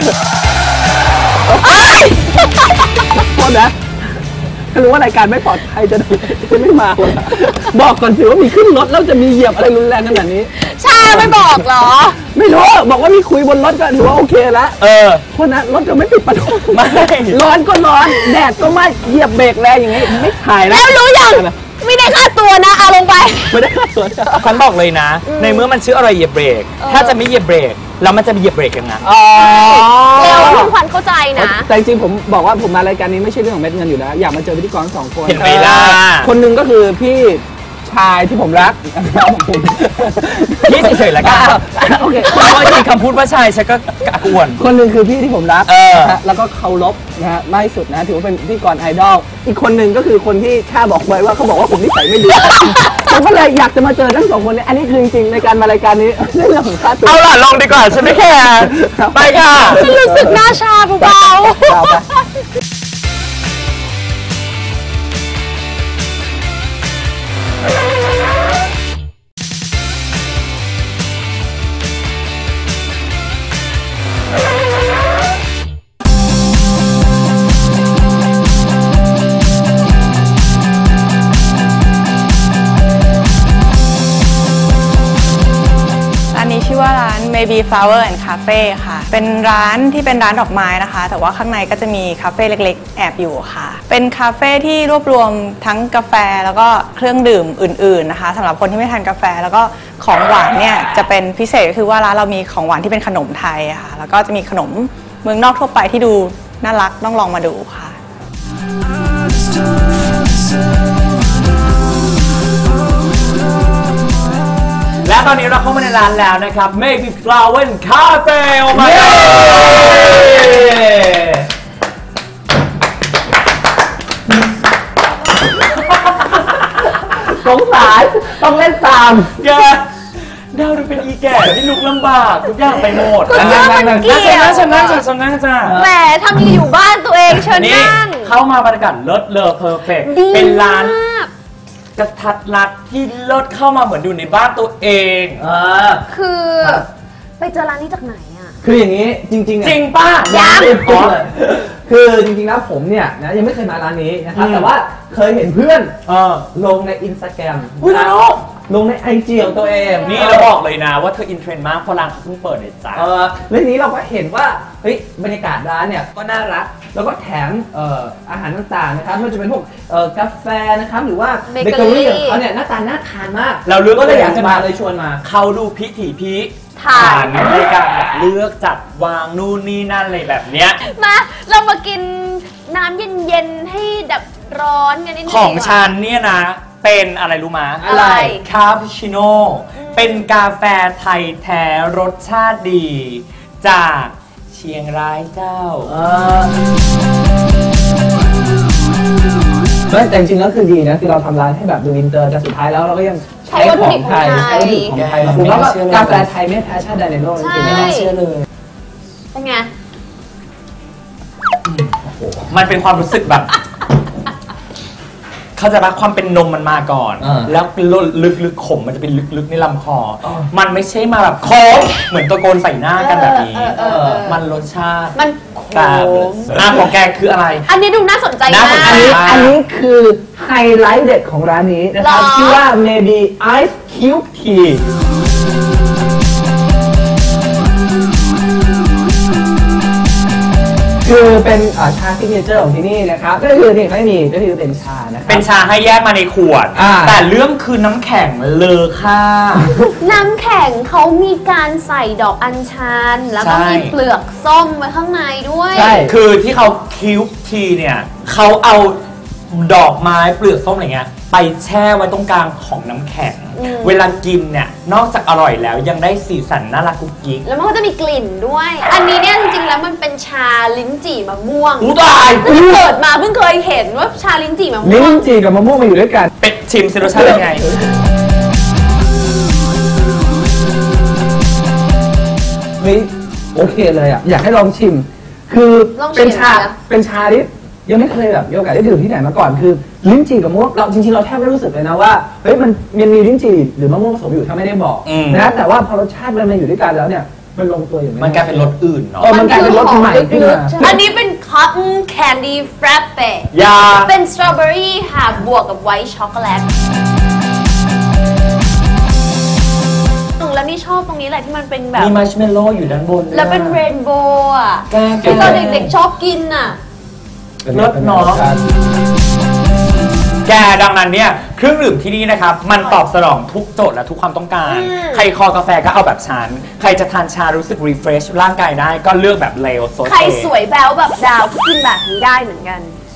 S2: โทษนะถ้ารู้ว่ารายการไม่ปลอดภัยจะจะไม่มาเลยบอกก่อนสิว่ามีขึ้นรถแล้วจะมีเหยียบอะไรรุนแรงขนาดนี้
S4: ชาไม่บอกเหรอ
S2: ไม่รู้บอกว่ามีคุยบนรถก็ถือว่าโอเคแล้ว
S3: เออ
S2: เพราะนั้นรถจะไม่ปิดประตู
S3: ไม่
S2: ร้อนก็ร้อนแดดก็ไม่เหยียบเบรกแรงอย่างงี้ไม่ถ่ายแล้
S4: แล้ว วรู้ยังไม่ได้ค่าตัวนะเอาลงไป
S2: ไม่ได้ค่าตัว
S3: ฉันบอกเลยนะ ในเมื่อมันชื่ออะไรเหยียบเบรก ถ้าจะไม่เหยียบเบรกแล้วมันจะเหยียบเบรกยังไง
S2: อ๋อ
S4: เร็วคุณขวัญเข้าใจนะ
S2: แต่จริงๆผมบอกว่าผมมารายการนี้ไม่ใช่เรื่องของเม็ดเงินอยู่แล้วอยากมาเจอพิธีกรสองคน
S3: เห็นไหมล่ะ
S2: คนหนึ่งก็คือพี่ชายที่ผมรัก
S3: พี่เฉยๆแล้วกัน
S2: โอเค
S3: เพราะว่าจริงคำพูดว่าชายฉันก็กะกวน
S2: คนหนึ่งคือพี่ที่ผมรัก
S3: เออ
S2: นะฮะแล้วก็เคารพนะฮะมากที่สุดนะถือว่าเป็นพิธีกรไอดอลอีกคนหนึ่งก็คือคนที่ข้าบอกไว้ว่าเขาบอกว่าผมนิสัยไม่ดี ผมก็เลยอยากจะมาเจอทั้งสองคนนี้อันนี้คือจริงๆในการมารายการนี้เรื่องของค่าตัว
S3: เอาล่ะลองดีกว่าฉันไม่แคร์ไปค่ะ
S4: ฉันรู้สึกหน้าชาเบา
S2: เอาไป
S5: ร้านนี้ชื่อว่าร้าน Maybe Flower and Cafe ค่ะเป็นร้านที่เป็นร้านดอกไม้นะคะแต่ว่าข้างในก็จะมีคาเฟ่เล็กๆแอบอยู่ค่ะเป็นคาเฟ่ที่รวบรวมทั้งกาแฟแล้วก็เครื่องดื่มอื่นๆนะคะสำหรับคนที่ไม่ทานกาแฟแล้วก็ของหวานเนี่ยจะเป็นพิเศษก็คือว่าร้านเรามีของหวานที่เป็นขนมไทยค่ะแล้วก็จะมีขนมเมืองนอกทั่วไปที่ดูน่ารักต้องลองมาดูค่ะ
S3: และตอนนี้เราเข้ามาในร้านแล้วนะครับ Maybe Flower Cafe โอ้ my god
S2: สงสารต้องเล่นตาม
S3: แกดาวดูเป็นอีแก่ที่ลุกลำบากทุกอย่างไปหมด
S4: ก็เสื้อมันเกี่ยว
S3: น่าจะน่าจะน่าจะน่าจะ
S4: แหมทำอยู่บ้านตัวเองเชิญ
S3: นี่
S4: นั่ง
S3: เข้ามาบรรยากาศเลิศเลอเพอร์เฟกต์
S4: ดี
S3: เป็นร้าน
S4: มาก
S3: กระทัดรัดที่เลิศเข้ามาเหมือนอยู่ในบ้านตัวเอง
S2: เออ
S4: คือ
S2: ครับ
S4: ไปเจอร้านนี้จากไหนอ่ะ
S2: คืออย่างนี้จริงๆอะ
S3: จริงป่ะ
S4: ยัง
S2: อ๋อคือจริงๆแล้วผมเนี่ยนะยังไม่เคยมาร้านนี้นะครับ
S3: อืม
S2: แต่ว่าเคยเห็นเพื่อน
S3: เออ
S2: ลงในอินสตาแกรม
S3: อุ๊ยแล้ว
S2: ลงในไอจีของตัวเอง
S3: นี่เราบอกเลยนะว่าเธออินเทรนด์มากเพราะร้านเขาเพิ่งเปิดเนี่ยจ้า
S2: เออแล้วทีนี้เราก็เห็นว่าเฮ้ยบรรยากาศร้านเนี่ยก็น่ารักแล้วก็แถมเอ่ออาหารต่างๆนะครับไม่ว่าจะเป็นพวกเอ่อกาแฟนะครับหรือว่าเบ
S4: Bakery
S2: เกอรี่ของเขาเนี่ยหน้าตาน่าทานมาก
S3: เราเลือก
S2: ก็เลยอยากจะมาเลยชวนมา
S3: เขาดูพิถีพิ
S4: ทาน
S3: ในการแบบเลือกจัดวางนู่นนี่นั่นอะไรแบบเนี้ย
S4: มาเรามากินน้ำเย็นๆให้ดับร้อนกันนิดนึง
S3: ของ
S4: ดีกว่า
S3: ฉันเนี่ยนะ เป็นอะไรรู้มา
S4: อะไร
S3: คาปูชิโน่เป็นกาแฟไทยแท้รสชาติดี จากเชียงรายเจ้า
S2: เออแต่จริงๆก็คือดีนะคือเราทำร้านให้แบบดูอินเตอร์แต่สุดท้ายแล้วเราก็ยังใช้ของไทยใช้วัตถุดิบของไทยมาปรุงแล้วก็กาแฟไทยไม่แพ้ชาติใดในโลกจริงๆ
S4: ใช่
S2: ไม่น่าเชื่อเลย
S4: เป็นไง
S3: มันเป็นความรู้สึกแบบ เขาใจะว่าความเป็นนมมันมาก่อน
S2: อ่า
S3: แล้วลึกๆขมมันจะเป็นลึกๆในลำคออ
S2: อ
S3: มันไม่ใช่มาแบบโค้งเหมือนตะโกนใส่หน้ากันแบบนี้
S4: เออเออเออเออ
S3: มันรสชาติ
S4: มัน
S3: ตาม
S4: โค้ง
S3: หน้าของแกคืออะไร
S4: อันนี้ดูน่าสนใจ
S3: น่าส
S4: มาน
S3: ใจ
S4: ก
S2: อันนี้
S3: มาก
S2: อันนี้คือไฮไลท์เด็ดของร้านนี้นะครับ
S4: หรอ
S2: ชื่อว่า Maybe Ice Cube Tea คือเป็นอ่าชาซิกเนเจอร์ของที่นี่นะครับก็คือที่ไม่มีก็คือเป็นชานะครับ
S3: เป็นชาให้แยกมาในขวด
S2: อ่า
S3: แต่เรื่องคือน้ำแข็งเลอค่า
S4: น้ำแข็งเขามีการใส่ดอกอัญชัน แล้วก็
S3: ใช่
S4: มีเปลือกส้มไว้ข้างในด้วย
S2: ใช่
S3: คือที่เขาคิวทีเนี่ยเขาเอาดอกไม้เปลือกส้มอะไรเงี้ยไปแช่ไว้ตรงกลางของน้ำแข็ง
S4: อืม
S3: เวลากินเนี่ยนอกจากอร่อยแล้วยังได้สีสันน่ารักกุ๊กกิ๊ก
S4: แล้วมันก็จะมีกลิ่นด้วย อันนี้เนี่ยจริงๆแล้วมันเป็นชาลิ้นจี่มะม่วง
S3: อู้ตาย
S4: เกิดมาเพิ่งเคยเห็นว่าชาลิ้นจี่มะม่
S2: ลิ้
S4: วง
S2: นจี่กับมะม่วงมาอยู่ด้วยกัน
S3: เป็ดชิมซิรสชาติเป็นไง
S2: เฮ้ยโอเคเลยอ่ะอยากให้ลองชิม คือ
S4: ลองชิม
S2: เป็นชา
S4: นะ
S2: เป็นชาที่ยังไม่เคยแบบมีโอกาสได้ดื่มที่ไหนมาก่อนคือลิ้นจี่กับมะม่วงเราจริงๆเราแทบไม่รู้สึกเลยนะว่าเฮ้ยมันมันมีลิ้นจี่หรือมะม่วงผสมอยู่ถ้าไม่ได้บอก
S3: อืม
S2: นะแต่ว่าพอรสชาติมันมาอยู่ด้วยกันแล้วเนี่ยมันลงตัวอยู่
S3: มันกลายเป็นรสอื่นเนาะ
S2: เออมันกลายเป็นรสใหม่ขึ้นมา
S4: อันนี้เป็น cotton candy frappe
S3: ยา
S4: เป็นสตรอเบอรี่ค่ะบวกกับไวท์ช็อกโกแลตแล้วนี่ชอบตรงนี้แหละที่มันเป็นแบบ
S3: มีมัชเมลโล่อยู่ด้านบนด้วย
S4: แล้วเป็นเรนโบว์อ่ะ
S3: แกง
S4: ที่ตอนเด็กๆชอบกินอ่ะ
S3: รสเนาะ แกดังนั้นเนี่ยเครื่องดื่มที่นี่นะครับ มันตอบสนองทุกโจทย์และทุกความต้องการ
S4: อืม
S3: ใครคอกาแฟก็เอาแบบฉัน ใครจะทานชารู้สึกรีเฟรชร่างกายได้ก็เลือกแบบเลวโซ
S4: ใคร
S3: เซ
S4: สวยแบ๊วแบบดาวก็กินแบบนี้ได้เหมือนกัน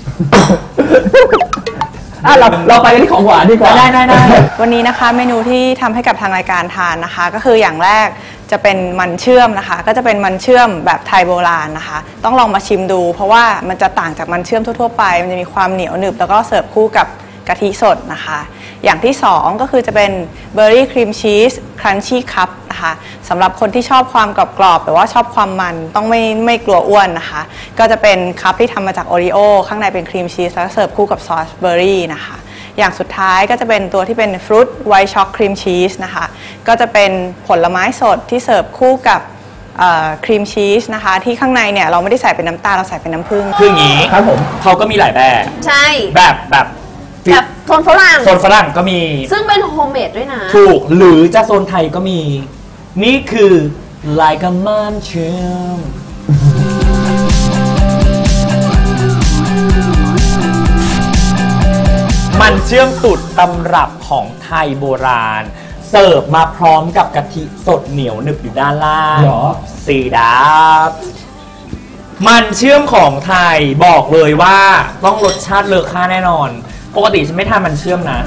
S2: อ่ะเราเราไปกันที่ของหวานดีกว่า
S3: ได้ได้ได้
S5: วันนี้นะคะเมนูที่ทำให้กับทางรายการทานนะคะ ก็คืออย่างแรกจะเป็นมันเชื่อมนะคะ ก็จะเป็นมันเชื่อมแบบไทยโบราณนะคะ ต้องลองมาชิมดู เพราะว่ามันจะต่างจากมันเชื่อมทั่วๆไป มันจะมีความเหนียวหนึบแล้วก็เสิร์ฟคู่กับกะทิสดนะคะ อย่างที่สองก็คือจะเป็นเบอร์รี่ครีมชีสครันชี่คัพนะคะสำหรับคนที่ชอบความกรอบๆแต่ว่าชอบความมันต้องไม่ไม่กลัวอ้วนนะคะ ก็จะเป็นคัพที่ทำมาจากโอรีโอข้างในเป็นครีมชีสแล้วก็เสิร์ฟคู่กับซอสเบอร์รี่นะคะ อย่างสุดท้ายก็จะเป็นตัวที่เป็นฟรุตไวท์ช็อกครีมชีสนะคะก็จะเป็นผลไม้สดที่เสิร์ฟคู่กับครีมชีสนะคะที่ข้างในเนี่ยเราไม่ได้ใส่เป็นน้ำตาลเราใส่เป็นน้ำผึ้ง
S3: คืออย่างนี้
S2: ครับผม
S3: เขาก็มีหลายแบบ
S4: ใช่
S3: แบบแบบ
S4: แบบโซนฝรั่ง
S3: โซนฝรั่งก็มี
S4: ซึ่งเป็นโฮมเมดด้วยนะ
S3: ถูกหรือจะโซนไทยก็มี นี่คือ like a มันเชื่อมมันเชื่อมสูตรตำรับของไทยโบราณเสิร์ฟมาพร้อมกับกะทิสดเหนียวหนึบอยู่ด้านล่าง
S2: หรอ
S3: สีดาบมันเชื่อมของไทยบอกเลยว่าต้องรสชาติเลอค่าแน่นอนปกติฉันไม่ทานมันเชื่อมนะ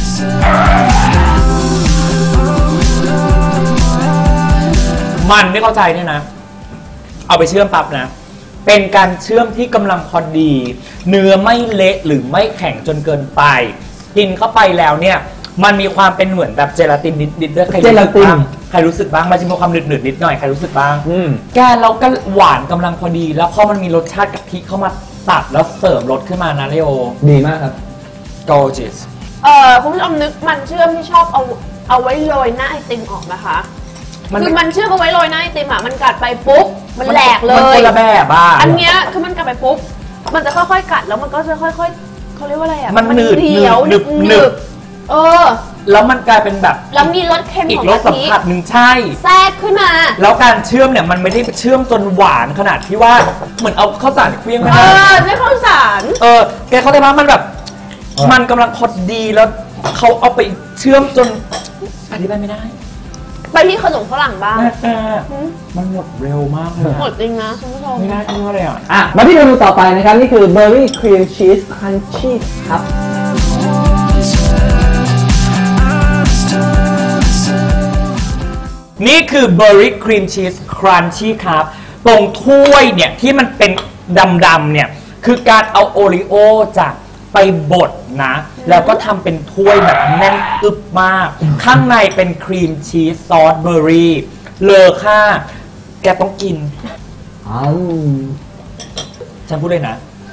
S3: มันไม่เข้าใจเนี่ยนะเอาไปเชื่อมปั๊บนะเป็นการเชื่อมที่กำลังพอดีเนื้อไม่เละหรือไม่แข็งจนเกินไปกินเข้าไปแล้วเนี่ยมันมีความเป็นเหมือนแบบเจลาตินนิดๆด้วยใครรู้สึกบ้างใครรู้สึกบ้างมันจะมีความหนืดๆนิดหน่อยใครรู้สึกบ้างแกแล้วก็หวานกำลังพอดีแล้วพอมันมีรสชาติกะทิเข้ามาตัดแล้วเสริมรสขึ้นมานะเลโอ
S2: ดีมากครับ
S3: gorgeous
S4: เออคุณผู้ชมนึกมันเชื่อมที่ชอบเอาเอาไว้โรยหน้าไอติมออกนะคะคือมันเชื่อมเอาไว้โรยหน้าไอติมอ่ะมันกัดไปปุ๊บมันแหลกเลย
S3: มันคนละแบบอ่ะ
S4: อันเนี้ยคือมันกัดไปปุ๊บมันจะค่อยๆกัดแล้วมันก็จะค่อยๆเขาเรียกว่าอะไรอ่ะ
S3: มันหนืด
S4: เหนียวหนึบหนึบเออ
S3: แล้วมันกลายเป็นแบบ
S4: แล้วมีรสเค็มของกะทิ
S3: อีกรสสัมผัสหนึ่งใช่
S4: แทรกขึ้นมา
S3: แล้วการเชื่อมเนี่ยมันไม่ได้เชื่อมจนหวานขนาดที่ว่าเหมือนเอาข้าวสารเคลี้ยงไม่ได้
S4: เออไม่ข้าวสาร
S3: เออแกเข้าใจไหมมันแบบมันกำลังพอดีแล้วเขาเอาไปเชื่อมจนอธิบายไม่ได้
S4: ไปที่ขนมฝรั่งบ้าง
S3: แต่มันหมดเร็วมากเลย
S4: หมดจริงนะคุณผู้ชม
S3: ไม่น่าเชื่อเลยอ่ะ
S2: อ่ะมาที่เมนูต่อไปนะครับนี่คือ Berry Cream Cheese Crunchy ครับ
S3: นี่คือ Berry Cream Cheese Crunchy ครับตรงถ้วยเนี่ยที่มันเป็นดำๆเนี่ยคือการเอาโอริโอจากไปบดนะแล้วก็ทำเป็นถ้วยแบบแน่นอึบมากข้างในเป็นครีมชีสซอสเบอร์รี่เลอค่าแกต้องกินอ้าวฉันพูดเลยนะ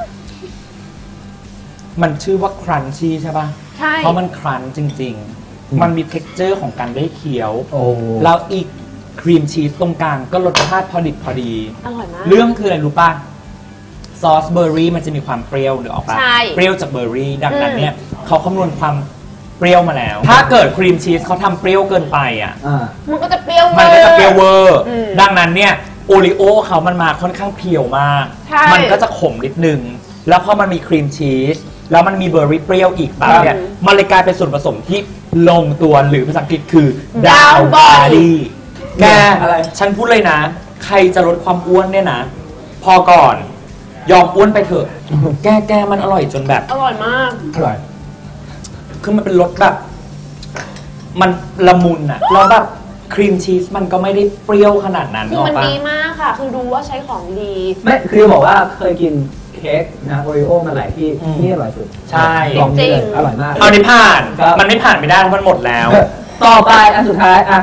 S3: มันชื่อว่าครันชี่ใช่ป่ะ
S4: ใช่
S3: เพราะมันครันจริงๆมันมีเท็กเจอร์ของการได้เคี้ยวแล้วอีกครีมชีสตรงกลางก็รสชาติพอดิบพอดี
S4: อร่อยมาก
S3: เรื่องคืออะไรรู้ป่ะซอสเบอร์รี่มันจะมีความเปรี้ยวหรือออกปะเปรี้ยวจากเบอร์รี่ดังนั้นเนี่ยเขาคำนวณความเปรี้ยวมาแล้วถ้าเกิดครีมชีสเขาทำเปรี้ยวเกินไปอ่ะ
S4: มันก็จะเปรี้ยว
S3: มันก็จะเปรี้ยวเวอร์ดังนั้นเนี่ยโอริโอเขามันมาค่อนข้างเพียวมากมันก็จะขมนิดนึงแล้วพอมันมีครีมชีสแล้วมันมีเบอร์รี่เปรี้ยวอีกแบบเนี่ยมันเลยกลายเป็นส่วนผสมที่ลงตัวหรือภาษาอังกฤษคือดาวบอดี้แกฉันพูดเลยนะใครจะลดความอ้วนเนี่ยนะพอก่อนยอมอ้วนไปเถอะแก้แก้มันอร่อยจนแบบ
S4: อร่อยมาก
S3: อร่อยคือมันเป็นรสแบบมันละมุนอะแล้วแบบครีมชีสมันก็ไม่ได้เปรี้ยวขนาดนั้น
S4: คือมันดีมากค่ะคือดูว่าใช้ของดี
S2: ไม่คือบอกว่าเคยกินเค้กนะโอริโอมาหลายที่นี่อร่อยสุด
S3: ใช่
S2: ลองเลยอร่อยมาก
S3: เอาในผ่านมันไม่ผ่านไม่ได้เพราะมันหมดแล้ว
S2: ต่อไปอันสุดท้ายอ่ะ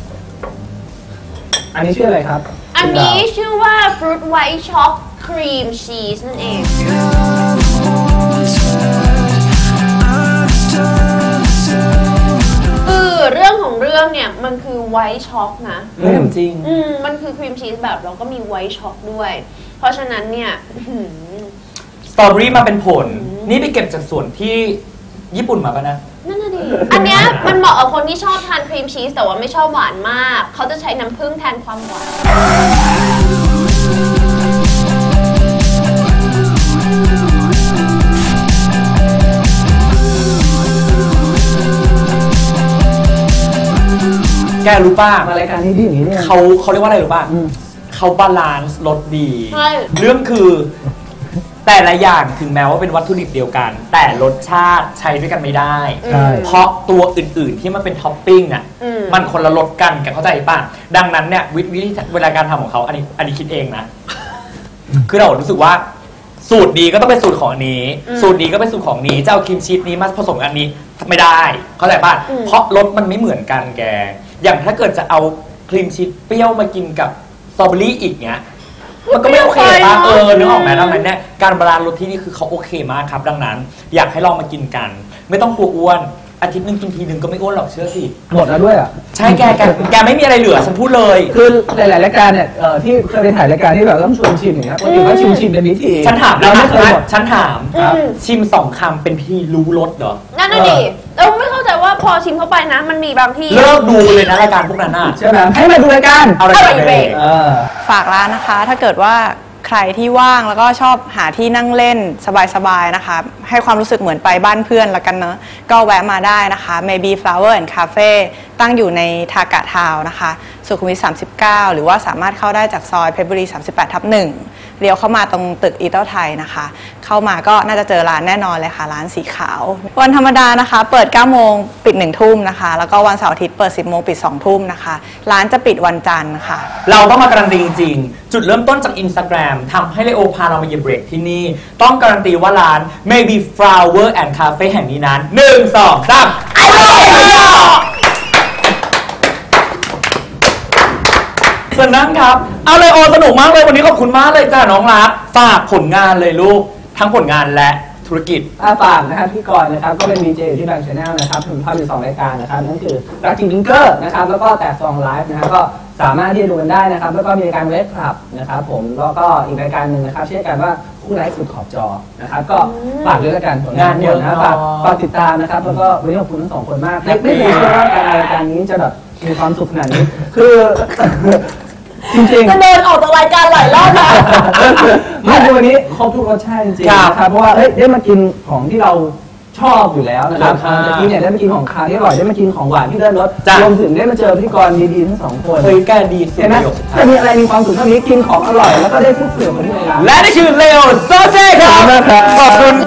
S2: อันนี้ชื่ออะไรครับ
S4: อันนี้ชื่อว่า Fruit White Chocครีมชีสนั่นเองคือเรื่องของเรื่องเนี่ยมันคือไวท์ช็อกนะ
S3: จริง
S4: อืมมันคือครีมชีสแบบเราก็มีไวท์ช็อกด้วยเพราะฉะนั้นเนี่ย
S3: สตรอเบอรี่มาเป็นผลนี่ไปเก็บจากสวนที่ญี่ปุ่นมาป่ะนะ
S4: นั่นน่ะดิอันเนี้ยมันเหมาะกับคนที่ชอบทานครีมชีสแต่ว่าไม่ชอบหวานมากเขาจะใช้น้ำผึ้งแทนความหวาน
S3: แกรู้ป่ะ
S2: มารายการนี้ดีอย่างนี้เนี่ย
S3: เขาเขาเรียกว่าอะไรรู้ป่ะเขาบาลานซ์รสดีเรื่องคือแต่ละอย่างถึงแม้ว่าเป็นวัตถุดิบเดียวกันแต่รสชาติใช้ด้วยกันไม่ได้เพราะตัวอื่นๆที่มันเป็นท็อปปิ้งอ่ะมันคนละรสกันแกเข้าใจป่ะดังนั้นเนี่ยวิธีเวลาการทำของเขาอันนี้อันนี้คิดเองนะคือเรารู้สึกว่าสูตรดีก็ต้องเป็นสูตรของอันนี้สูตรดีก็เป็นสูตรของนี้จะเอาครีมชีสนี้มาผสมอันนี้ไม่ได้เข้าใจป่ะเพราะรสมันไม่เหมือนกันแกอย่างถ้าเกิดจะเอาครีมชีสเปรี้ยวมากินกับสตรอเบอรี่อีกเนี้ยมันก็ไม่โอเคป่ะเออนึกออกไหมดังนั้นเนี่ยการบาลานซ์รสที่นี่คือเขาโอเคมากครับดังนั้นอยากให้ลองมากินกันไม่ต้องกลัวอ้วนอาทิตย์นึงกินทีนึงก็ไม่อ้วนหรอกเชื่อสิ
S2: หมดแล้วด้วยอ่ะ
S3: ใช่แกแกแกไม่มีอะไรเหลือฉันพูดเลย
S2: คือหลายๆรายการเนี่ยเอ่อที่เคยไปถ่ายรายการที่แบบต้องชวนชิมอย่างเงี้ยปกติว่าชิมชิมเป็นพิธี
S3: ฉันถามเราไม่เคยหมดฉันถามชิมสองคำเป็นพิธีรู้รสเหรอ
S4: นั่นน่ะดิเราไม่เข้าใจว่าพอชิมเข้าไปนะมันมีบางที่
S3: เลิกดูเลยนะรายการพวกนั้นน่ะ
S2: ใช่ไหมให้มาดูรายการ
S3: เอารายการเบรก
S2: เออ
S5: ฝากร้านนะคะถ้าเกิดว่าใครที่ว่างแล้วก็ชอบหาที่นั่งเล่นสบายๆนะคะให้ความรู้สึกเหมือนไปบ้านเพื่อนละกันเนอะก็แวะมาได้นะคะ Maybe Flower and Cafe ตั้งอยู่ในทากะทาวน์นะคะสุขุมวิทสามสิบเก้าหรือว่าสามารถเข้าได้จากซอยเพชรบุรีสามสิบแปดทับหนึ่งเลี้ยวเข้ามาตรงตึกอีเตอร์ไทยนะคะเข้ามาก็น่าจะเจอร้านแน่นอนเลยค่ะร้านสีขาววันธรรมดานะคะเปิดเก้าโมงปิดหนึ่งทุ่มนะคะแล้วก็วันเสาร์อาทิตย์เปิดสิบโมงปิดสองทุ่มนะคะร้านจะปิดวันจันทร์ค่ะ
S3: เราต้องมาการันตีจริงๆจุดเริ่มต้นจาก Instagram ทำให้เลโอพาเรามาเยียมเบรกที่นี่ต้องการันตีว่าร้าน Maybe Flower and Cafe แห่งนี้นั้นหนึ่ง สอง สามอร่อยส่วนนั้นครับเอาเลยโอสนุกมากเลยวันนี้ขอบคุณมากเลยจ้าน้องรักฝากผลงานเลยลูกทั้งผลงานและธุรกิจ
S2: อาฝากนะครับพี่กรณ์นะครับก็เป็นดีเจอยู่ที่แบงค์ชาแนลนะครับผมทำอยู่สองรายการนะครับนั่นคือรักจริงทิงเกอร์นะครับแล้วก็แต่ซองไลฟ์นะครับก็สามารถที่จะดูกันได้นะครับแล้วก็มีรายการเวฟคลับนะครับผมแล้วก็อีกรายการหนึ่งนะครับชื่อกันว่าคู่ไลฟ์สุดขอบจอนะครับก็ฝากด้วยละกันผลงานเยอะนะฝากฝากติดตามนะครับแล้วก็วันนี้ขอบคุณทั้งสองคนมากไม่ไม่รู้ว่าการรายการนี้จะแบบมีความสุขขนาดนี้คือจริงๆ
S4: จะเดินออกจากรายการหลายรอบแล้ว
S2: ไม่วันนี้ครบทุกรสชาติจริงๆนะครับเพราะว่าเฮ้ยได้มากินของที่เราชอบอยู่แล้วนะครับจะกินเนี่ยได้มากินของคาวที่อร่อยได้มากินของหวานที่เลิศรสรวมถึงได้มาเจอพิธีกรดีๆทั้งสองคน
S3: เฮ้ยแกดีสุด
S2: เลยจะมีอะไรมีความสุขเท่านี้กินของอร่อยแล้วก็ได้พูดคุยกับคนที่ในร้าน
S3: และนี่คือเลโอโซเซ่ครับขอบคุณ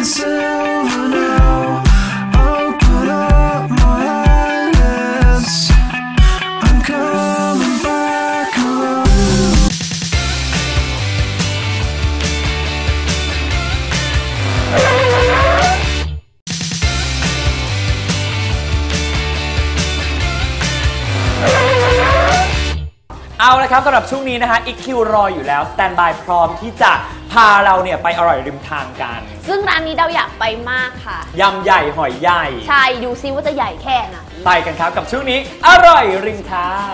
S3: เอาละครับสำหรับช่วงนี้นะคะอีคิวรออยู่แล้วสแตนบายพร้อมที่จะพาเราเนี่ยไปอร่อยริมทางกัน
S4: ซึ่งร้านนี้เราอยากไปมากค่ะ
S3: ยำใหญ่หอยใหญ่
S4: ใช่ดูซิว่าจะใหญ่แค่ไหน
S3: ไปกันครับกับช่วงนี้อร่อยริมทาง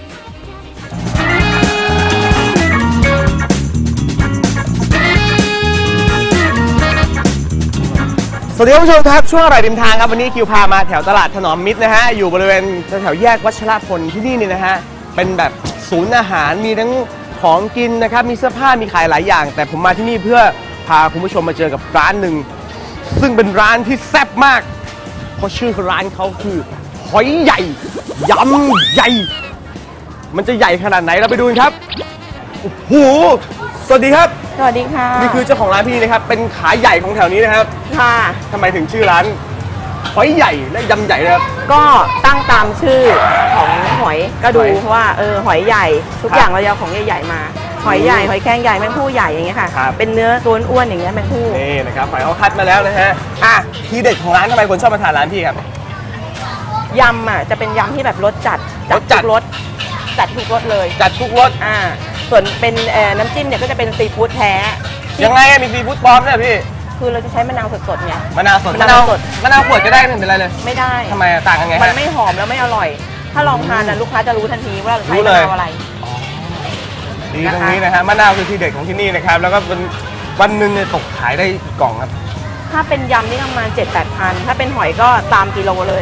S6: สวัสดีคุณผู้ชมครับช่วงอร่อยริมทางครับวันนี้คิวพามาแถวตลาดถนอมมิตรนะฮะอยู่บริเวณแถวแยกวัชรพลที่นี่นี่นะฮะเป็นแบบศูนย์อาหารมีทั้งของกินนะครับมีเสื้อผ้ามีขายหลายอย่างแต่ผมมาที่นี่เพื่อพาคุณผู้ชมมาเจอกับร้านหนึ่งซึ่งเป็นร้านที่แซ่บมากเพราะชื่อร้านเขาคือหอยใหญ่ยำใหญ่มันจะใหญ่ขนาดไหนเราไปดูกันครับโอ้โหสวัสดีครับ
S5: สวัสดีค่ะ
S6: นี่คือเจ้าของร้านพี่นี่นะครับเป็นขาใหญ่ของแถวนี้นะครับ
S5: ค่ะ
S6: ทำไมถึงชื่อร้านหอยใหญ่และยำใหญ่นะครับ
S5: ก็ตั้งตามชื่อของหอยก็ดูเพราะว่าเออหอยใหญ่ทุกอย่างเราจะเอาของใหญ่ๆมาหอยใหญ่หอยแครงใหญ่แมงผู้ใหญ่อย่างเงี้ยค่ะเป็นเนื้อตัวอ้วนอย่างเงี้ยแมงผู้
S6: นี่นะครับหอยเขาคัดมาแล้วนะฮะอ่ะทีเด็ดของร้านทำไมคนชอบมาทานร้านพี่ครับ
S5: ยำอ่ะจะเป็นยำที่แบบรสจัด
S6: รสจัด
S5: รสจัดทุกรสเลย
S6: จัดทุกรส
S5: อ่าส่วนเป็นน้ำจิ้มเนี่ยก็จะเป็นซีฟู้ดแท้
S6: ยังไงมีซีฟู้ดปลอมเนี่ยพี่
S5: คือเราจะใช้มะนาวสดๆเนี่ย
S6: มะนาวสดมะนาวสดมะนาวขวดก็ได้ไม่เป็นไรเลย
S5: ไม่ได้
S6: ทำไมต่างกันไง
S5: มันไม่หอมแล้วไม่อร่อยถ้าลองทานนะลูกค้าจะรู้ทันทีว่าเราใช้มะนาวอะไร
S6: ดีตรงนี้นะฮะมะนาวคือทีเด็ดของที่นี่นะครับแล้วก็วันวันหนึ่งเนี่ยตกขายได้กี่กล่องครับ
S5: ถ้าเป็นยำนี่ประมาณเจ็ดแปดพันถ้าเป็นหอยก็ตามกิโลเลย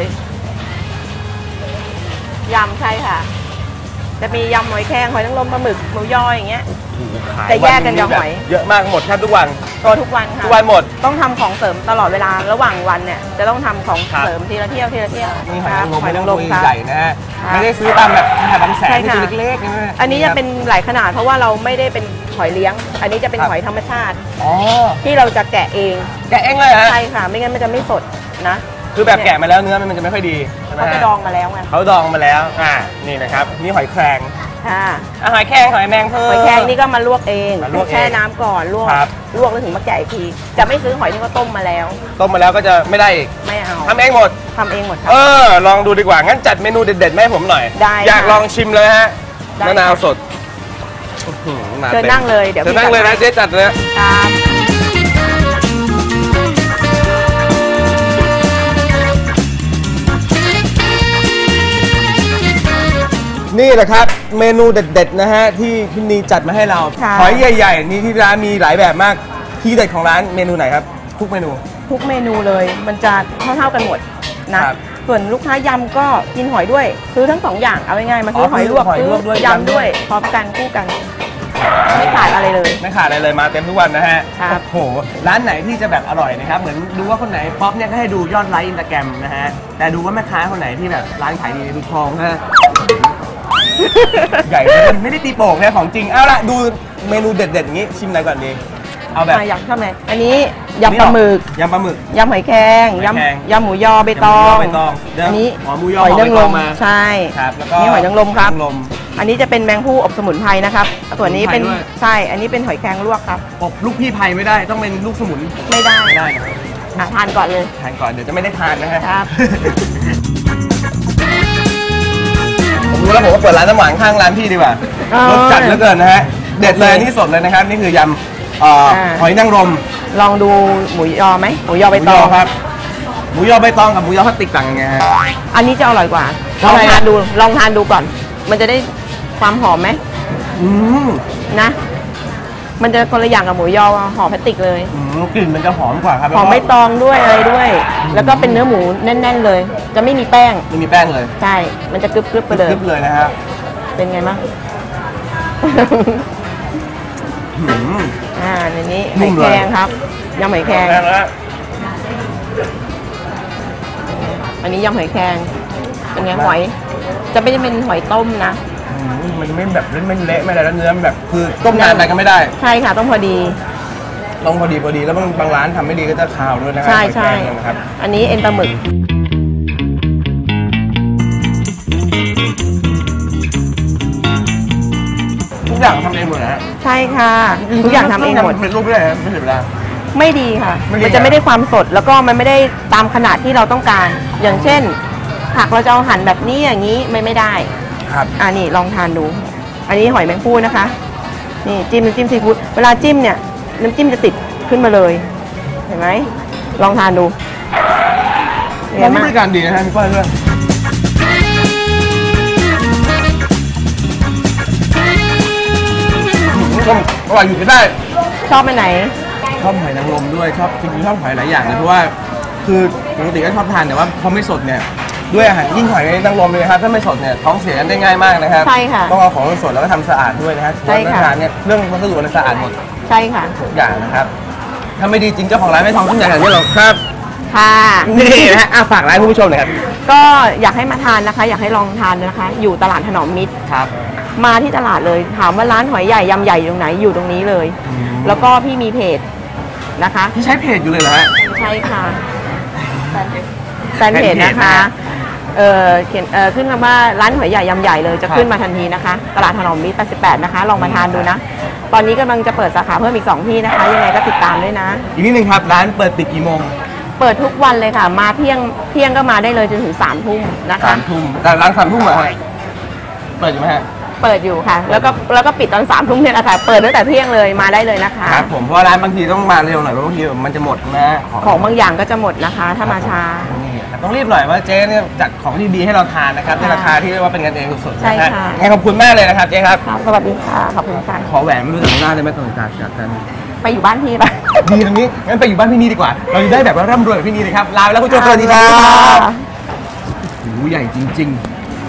S5: ยำใช่ค่ะจะมียำหอยแครงหอยนางรมปลาหมึกหมูยออย่างเงี้ยจะแยกกันกับหอย
S6: เยอะมากหมดแทบทุกวัน
S5: ตัวทุกวันค่ะ
S6: ทุกวันหมด
S5: ต้องทำของเสริมตลอดเวลาระหว่างวันเนี่ยจะต้องทำของเสริมทีละเที่ยวทีละเที่ยว
S6: นี่หอยนางรมใหญ่นะฮะไม่ได้ซื้อตามแบบหาบางแสนที่เล็กๆนะ
S5: อันนี้จะเป็นหลายขนาดเพราะว่าเราไม่ได้เป็นหอยเลี้ยงอันนี้จะเป็นหอยธรรมชาติที่เราจะแกะเอง
S6: แกะเองเลยฮะ
S5: ใช่ค่ะไม่งั้นมันจะไม่สดนะ
S6: คือแบบแกะมาแล้วเนื้อมันจะไม่ค่อยดี
S5: เขาจะดองมาแล้วไง
S6: เขาดองมาแล้วอ่านี่นะครับนี่หอยแครง
S5: ค่ะ
S6: หอยแครงหอยแมงเพิ่ม
S5: หอยแครงนี่ก็มาลวกเองแช่น้ำก่อนลวกลวกแล้วถึงมาแกะอีกทีจะไม่ซื้อหอยที่เขาต้มมาแล้ว
S6: ต้มมาแล้วก็จะไม่ได้อีก
S5: ไม่เอา
S6: ทำเองหมด
S5: ทำเองหมด
S6: เออลองดูดีกว่างั้นจัดเมนูเด็ดๆให้ผมหน่อย
S5: ได้
S6: อยากลองชิมเลยฮะมะนาวสด
S5: เชิญนั่งเลยเดี๋ยว
S6: เชิญนั่งเลยนะเจ๊จัดเลย
S5: ครับ
S6: นี่แหละครับเมนูเด็ดๆนะฮะที่พี่นีจัดมาให้เราหอยใหญ่ๆนี่ที่ร้านมีหลายแบบมากที่เด็ดของร้านเมนูไหนครับทุกเมนู
S5: ทุกเมนูเลยมันจะเท่าๆกันหมดนะส่วนลูกค้ายำก็กินหอยด้วยซื้อทั้งสองอย่างเอาง่ายๆมาซื้อหอยลวก
S6: หอยลวกด้วย
S5: ยำด้วยพร้อมกันคู่กันไม่ขาดอะไรเลย
S6: ไม่ขาดอะไรเลยมาเต็มทุกวันนะฮะ
S5: ครับ
S6: โอ้โหร้านไหนที่จะแบบอร่อยนะครับเหมือนดูว่าคนไหนป๊อปเนี่ยก็ให้ดูยอดไลค์อินสตาแกรมนะฮะแต่ดูว่าแม่ค้าคนไหนที่แบบร้านขายดีดูทองฮะ ใหญ่เลยไม่ได้ตีโป่งนะของจริงเอาละดูเมนูเด็ดๆอย่างนี้ชิมอะไรก่อนดีเอาแบบ
S5: อ่ะอยากชอบไหนอันนี้ยำปลาหมึก
S6: ยำปลาหมึก
S5: ยำหอยแครงย
S6: หอยแครง
S5: ำยำหมูยอใบตอง
S6: ยำหมูยอใบตองเดี๋ยว
S5: อันนี้
S6: หอมหมูยอ
S5: หอยนางรม
S6: หอมใบตองมา
S5: ใช่
S6: ครับแล้วก็
S5: นี่หอยนางรมครับ
S6: หอยนางรม
S5: อันนี้จะเป็นแมงผู้อบสมุนไพรนะครับส่วนนี้เป็น
S6: สมุนไพรด้วย
S5: ใช่ อันนี้เป็นหอยแครงลวกครับ
S6: อบลูกพี่ไผ่ไม่ได้ต้องเป็นลูกสมุน
S5: ไม่ได้
S6: ไม่ได้นะ
S5: อ่ะทานก่อนเลย
S6: ทานก่อนเดี๋ยวจะไม่ได้ทานนะฮะ
S5: ครับ
S6: ผมรู้แล้วผมก็เปิดร้านน้ำหวานข้างร้านพี่ดีกว่า
S5: เออ
S6: รสจัดเหลือเกินนะฮะเด็ดเลยนี่สดเลยนะครับนี่คือยำเอ่อ
S5: อ่า
S6: หอยนางรม
S5: ลองดูหมูยอไหมหมูยอใบตอง
S6: หมูยครับหมูยอใบตองกับหมูยอพลาสติกต่างกันไงฮะ
S5: อันนี้จะอร่อยกว่า
S6: ทำ
S5: ลอง
S6: ไม
S5: ทาน
S6: อ่ะ
S5: ดูลองทานดูก่อน มันจะได้ความหอมไหม
S6: อืม
S5: นะ มันจะคนละอย่างกับหมูยอห่อพลาสติกเลย
S6: อืมกลิ่นมันจะหอมกว่าครับ
S5: หอมใบตองด้วยอะไรด้วย แล้วก็เป็นเนื้อหมูแน่น ๆ เลย จะไม่มีแป้ง
S6: ไม่มีแป้งเลย
S5: ใช่ มันจะกรึบๆไปเลย
S6: กรึบเลยนะฮะ
S5: เป็นไงบ้าง
S6: อืม
S5: อ่าในนี้ห
S6: นุ่
S5: อย
S6: ม
S5: แค
S6: เลย
S5: รงครับยำหอยแครง
S6: แป้งแล้ว
S5: อันนี้ยำหอยแครงเป็นไงหอย จะไม่ได้เป็นหอยต้มนะ
S6: อืมมันไม่แบบไม่เละไม่อะไรแล้วเนื้อมันแบบคือต้มนานไปก็ไม่ได้
S5: ใช่ค่ะต้องพอดี
S6: ต้องพอดีพอดีแล้วบางบางร้านทำไม่ดีก็จะคาวด้วยนะครั
S5: ใช่
S6: หอย
S5: ใช่
S6: แครงนะครับ
S5: อันนี้เอ็นปลาหมึก
S6: ทุกอย่างทำเองหมดนะฮะ
S5: ใช่ค่ะ ทุกอย่างทำเองหมด
S6: เป็นรูปไม่ได้ฮะไม่เสียเวลา
S5: ไม่ดีค่ะ
S6: ไม่ดี
S5: มันจะไม่ได้ความสดแล้วก็มันไม่ได้ตามขนาดที่เราต้องการ อย่างเช่นผักเราจะเอาหั่นแบบนี้อย่างนี้ไม่ไม่ได้
S6: ครับ
S5: อ่านี่ลองทานดู อันนี้หอยแมงผู้นะคะ นี่จิ้มน้ำจิ้มซีฟู้ดเวลาจิ้มเนี่ยน้ำจิ้มจะติดขึ้นมาเลย เห็นไหมลองทานดูเป็นไง
S6: ร้านนี้
S5: บ้าง
S6: บริการดีนะฮะพี่ก้อยด้วยต้องอร่อยอยู่ก็ได้
S5: ชอบไปไหน
S6: ชอบหอยนางรมด้วยชอบจริงๆชอบหอยหลายอย่างเลยเพราะว่าคือปกติก็ชอบทานแต่ว่าพอไม่สดเนี่ยด้วยอาหารยิ่งหอยนางรมเลยนะครับถ้าไม่สดเนี่ยท้องเสียกันได้ง่ายมากนะครับ
S5: ใช่ค่ะ
S6: ต้องเอาของสดแล้วก็ทำสะอาดด้วยนะฮะ
S5: ใช่ค่ะ
S6: ร้านเนี่ยเรื่องวัสดุมันสะอาดหมด
S5: ใช่ค่ะ
S6: ทุกอย่างนะครับถ้าไม่ดีจริงเจ้าของร้านไม่ทำทุกอย่างแบบนี้หรอกครับ
S5: ค่ะ
S6: นี่นะฮะอ่ะฝากร้านคุณผู้ชมหน่อยครับ
S5: ก็อยากให้มาทานนะคะ อยากให้ลองทานนะคะ อยู่ตลาดถนอมมิตร
S6: ครับ
S5: มาที่ตลาดเลย ถามว่าร้านหอยใหญ่ยำใหญ่อยู่ตรงไหนอยู่ตรงนี้เลย แล้วก็พี่มีเพจนะคะ
S6: พี่ใช้เพจอยู่เลยเหรอฮะ
S5: ใช่ค่ะแฟนเพจนะคะ
S6: นะ
S5: เออเขียนเออขึ้นคำว่าร้านหอยใหญ่ยำใหญ่เลยจะ
S6: ครับ
S5: ขึ้นมาทันทีนะคะ ตลาดถนอมมิตรแปดสิบแปดนะคะ ลองมาทานดูนะ ตอนนี้กำลังจะเปิดสาขาเพิ่มอีกสองที่นะคะ ยังไงก็ติดตามด้วยนะ
S6: อีกนิดนึงครับร้านเปิดปิดกี่โมง
S5: เปิดทุกวันเลยค่ะ มาเที่ยงเที่ยงก็มาได้เลยจนถึงสามทุ่มนะคะ
S6: สามทุ่มแต่ร้านสามทุ่มเหรอฮะเปิดอยู่ไหมฮะ
S5: เปิดอยู่ค่ะ แล้วก็แล้วก็ปิดตอนสามทุ่มเนี่ยแหละค่ะ เปิดตั้งแต่เที่ยงเลยมาได้เลยนะคะ
S6: ครับผมเพราะว่าร้านบางทีต้องมาเร็วหน่อยเพราะบางทีมันจะหมดนะ
S5: ของบางอย่างก็จะหมดนะคะ ถ้ามาช้า
S6: นี่ครับต้องรีบหน่อยว่าเจ๊เนี่ยจัดของที่ดีให้เราทานนะครับในราคาที่เรียกว่าเป็นกันเองสุดๆ
S5: ใช่
S6: นะฮะ
S5: ค่ะ
S6: งั้นขอบคุณมากเลยนะครับเจ๊ครับ
S5: ครับสวัสดีค่ะ ขอบคุณค่ะ
S6: ขอแหวนไม่รู้จากหน้าได้ไหมตรงจากจากกัน
S5: ไปอยู่บ้านพี่ปะ
S6: ดีตรงนี้งั้นไปอยู่บ้านพี่นี่ดีกว่า เราจะได้แบบว่าร่ำรวยกับพี่นี่เลยครับลาไปแล้วคุณโจสวัสดีครั
S5: สวัสดีค่ะ
S6: บโอ้โหใหญ่จริง ๆ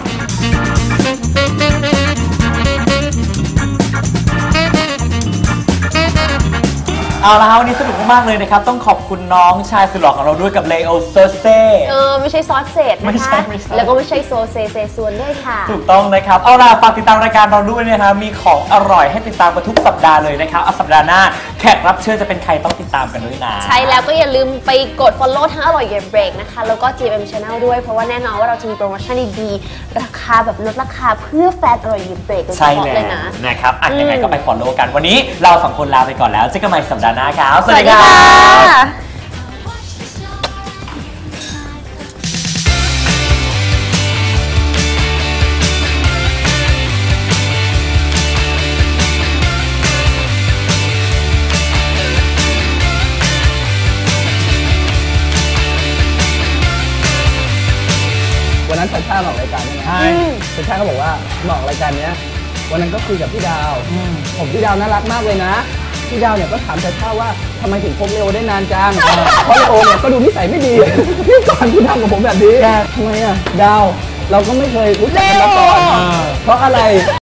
S3: เอาละครับวันนี้สนุกมากๆเลยนะครับ ต้องขอบคุณน้องชายสุดหล่อของเราด้วยกับเลโอเซอร์เซ่
S4: เออไม่ใช่ซอสเศษ
S3: ไม่
S4: นะ
S3: ใช่
S4: คะ
S3: ไม่ใช่
S4: แล้วก็ไม่ใช่โซเซเซซวนด้วยค่ะ
S3: ถูกต้องนะครับ เอาล่ะฝากติดตามรายการเราด้วยนะครับ มีของอร่อยให้ติดตามกันทุกสัปดาห์เลยนะครับเอาสัปดาห์หน้าแขกรับเชิญจะเป็นใครต้องติดตามกันด้วยนะ
S4: ใช่แล้วก็อย่าลืมไปกด follow ทั้งอร่อยเย็นเบรกนะคะ แล้วก็ จี เอ็ม Channel ด้วย เพราะว่าแน่นอนว่าเราจะมีโปรโมชั่นดีๆ ราคาแบบลดราคาเพื่อแฟนอร่อยเย็นเบรกโดยเฉ
S3: ใช่
S4: พาะ
S3: แล้
S4: เลยว นะ
S3: นะครับอ่ะ
S4: อืม
S3: ยังไงก็ไป follow กันวันนี้เราสองคนลาไปก่อนแล้วเจอกันใหม่สัปดาห์หน้าครับ
S4: สวัสดีค่ะ
S2: วันนั้นชันชาติออกรายการใช่ไหม
S3: ใช่
S2: ชันชาติก็บอกว่ามาออกรายการเนี้ยวันนั้นก็คุยกับพี่ดาวผมพี่ดาวน่ารักมากเลยนะพี่ดาวเนี่ยก็ถามชันชาติว่าทำไมถึงคบเลโอได้นานจังเพราะเลโอเนี่ยก็ดูนิสัยไม่ดีที่ก่อนคุณทำกับผมแบบนี้ทำไมอ่ะดาวเราก็ไม่เคยรู้จักกันมาก่อนเพราะอะไร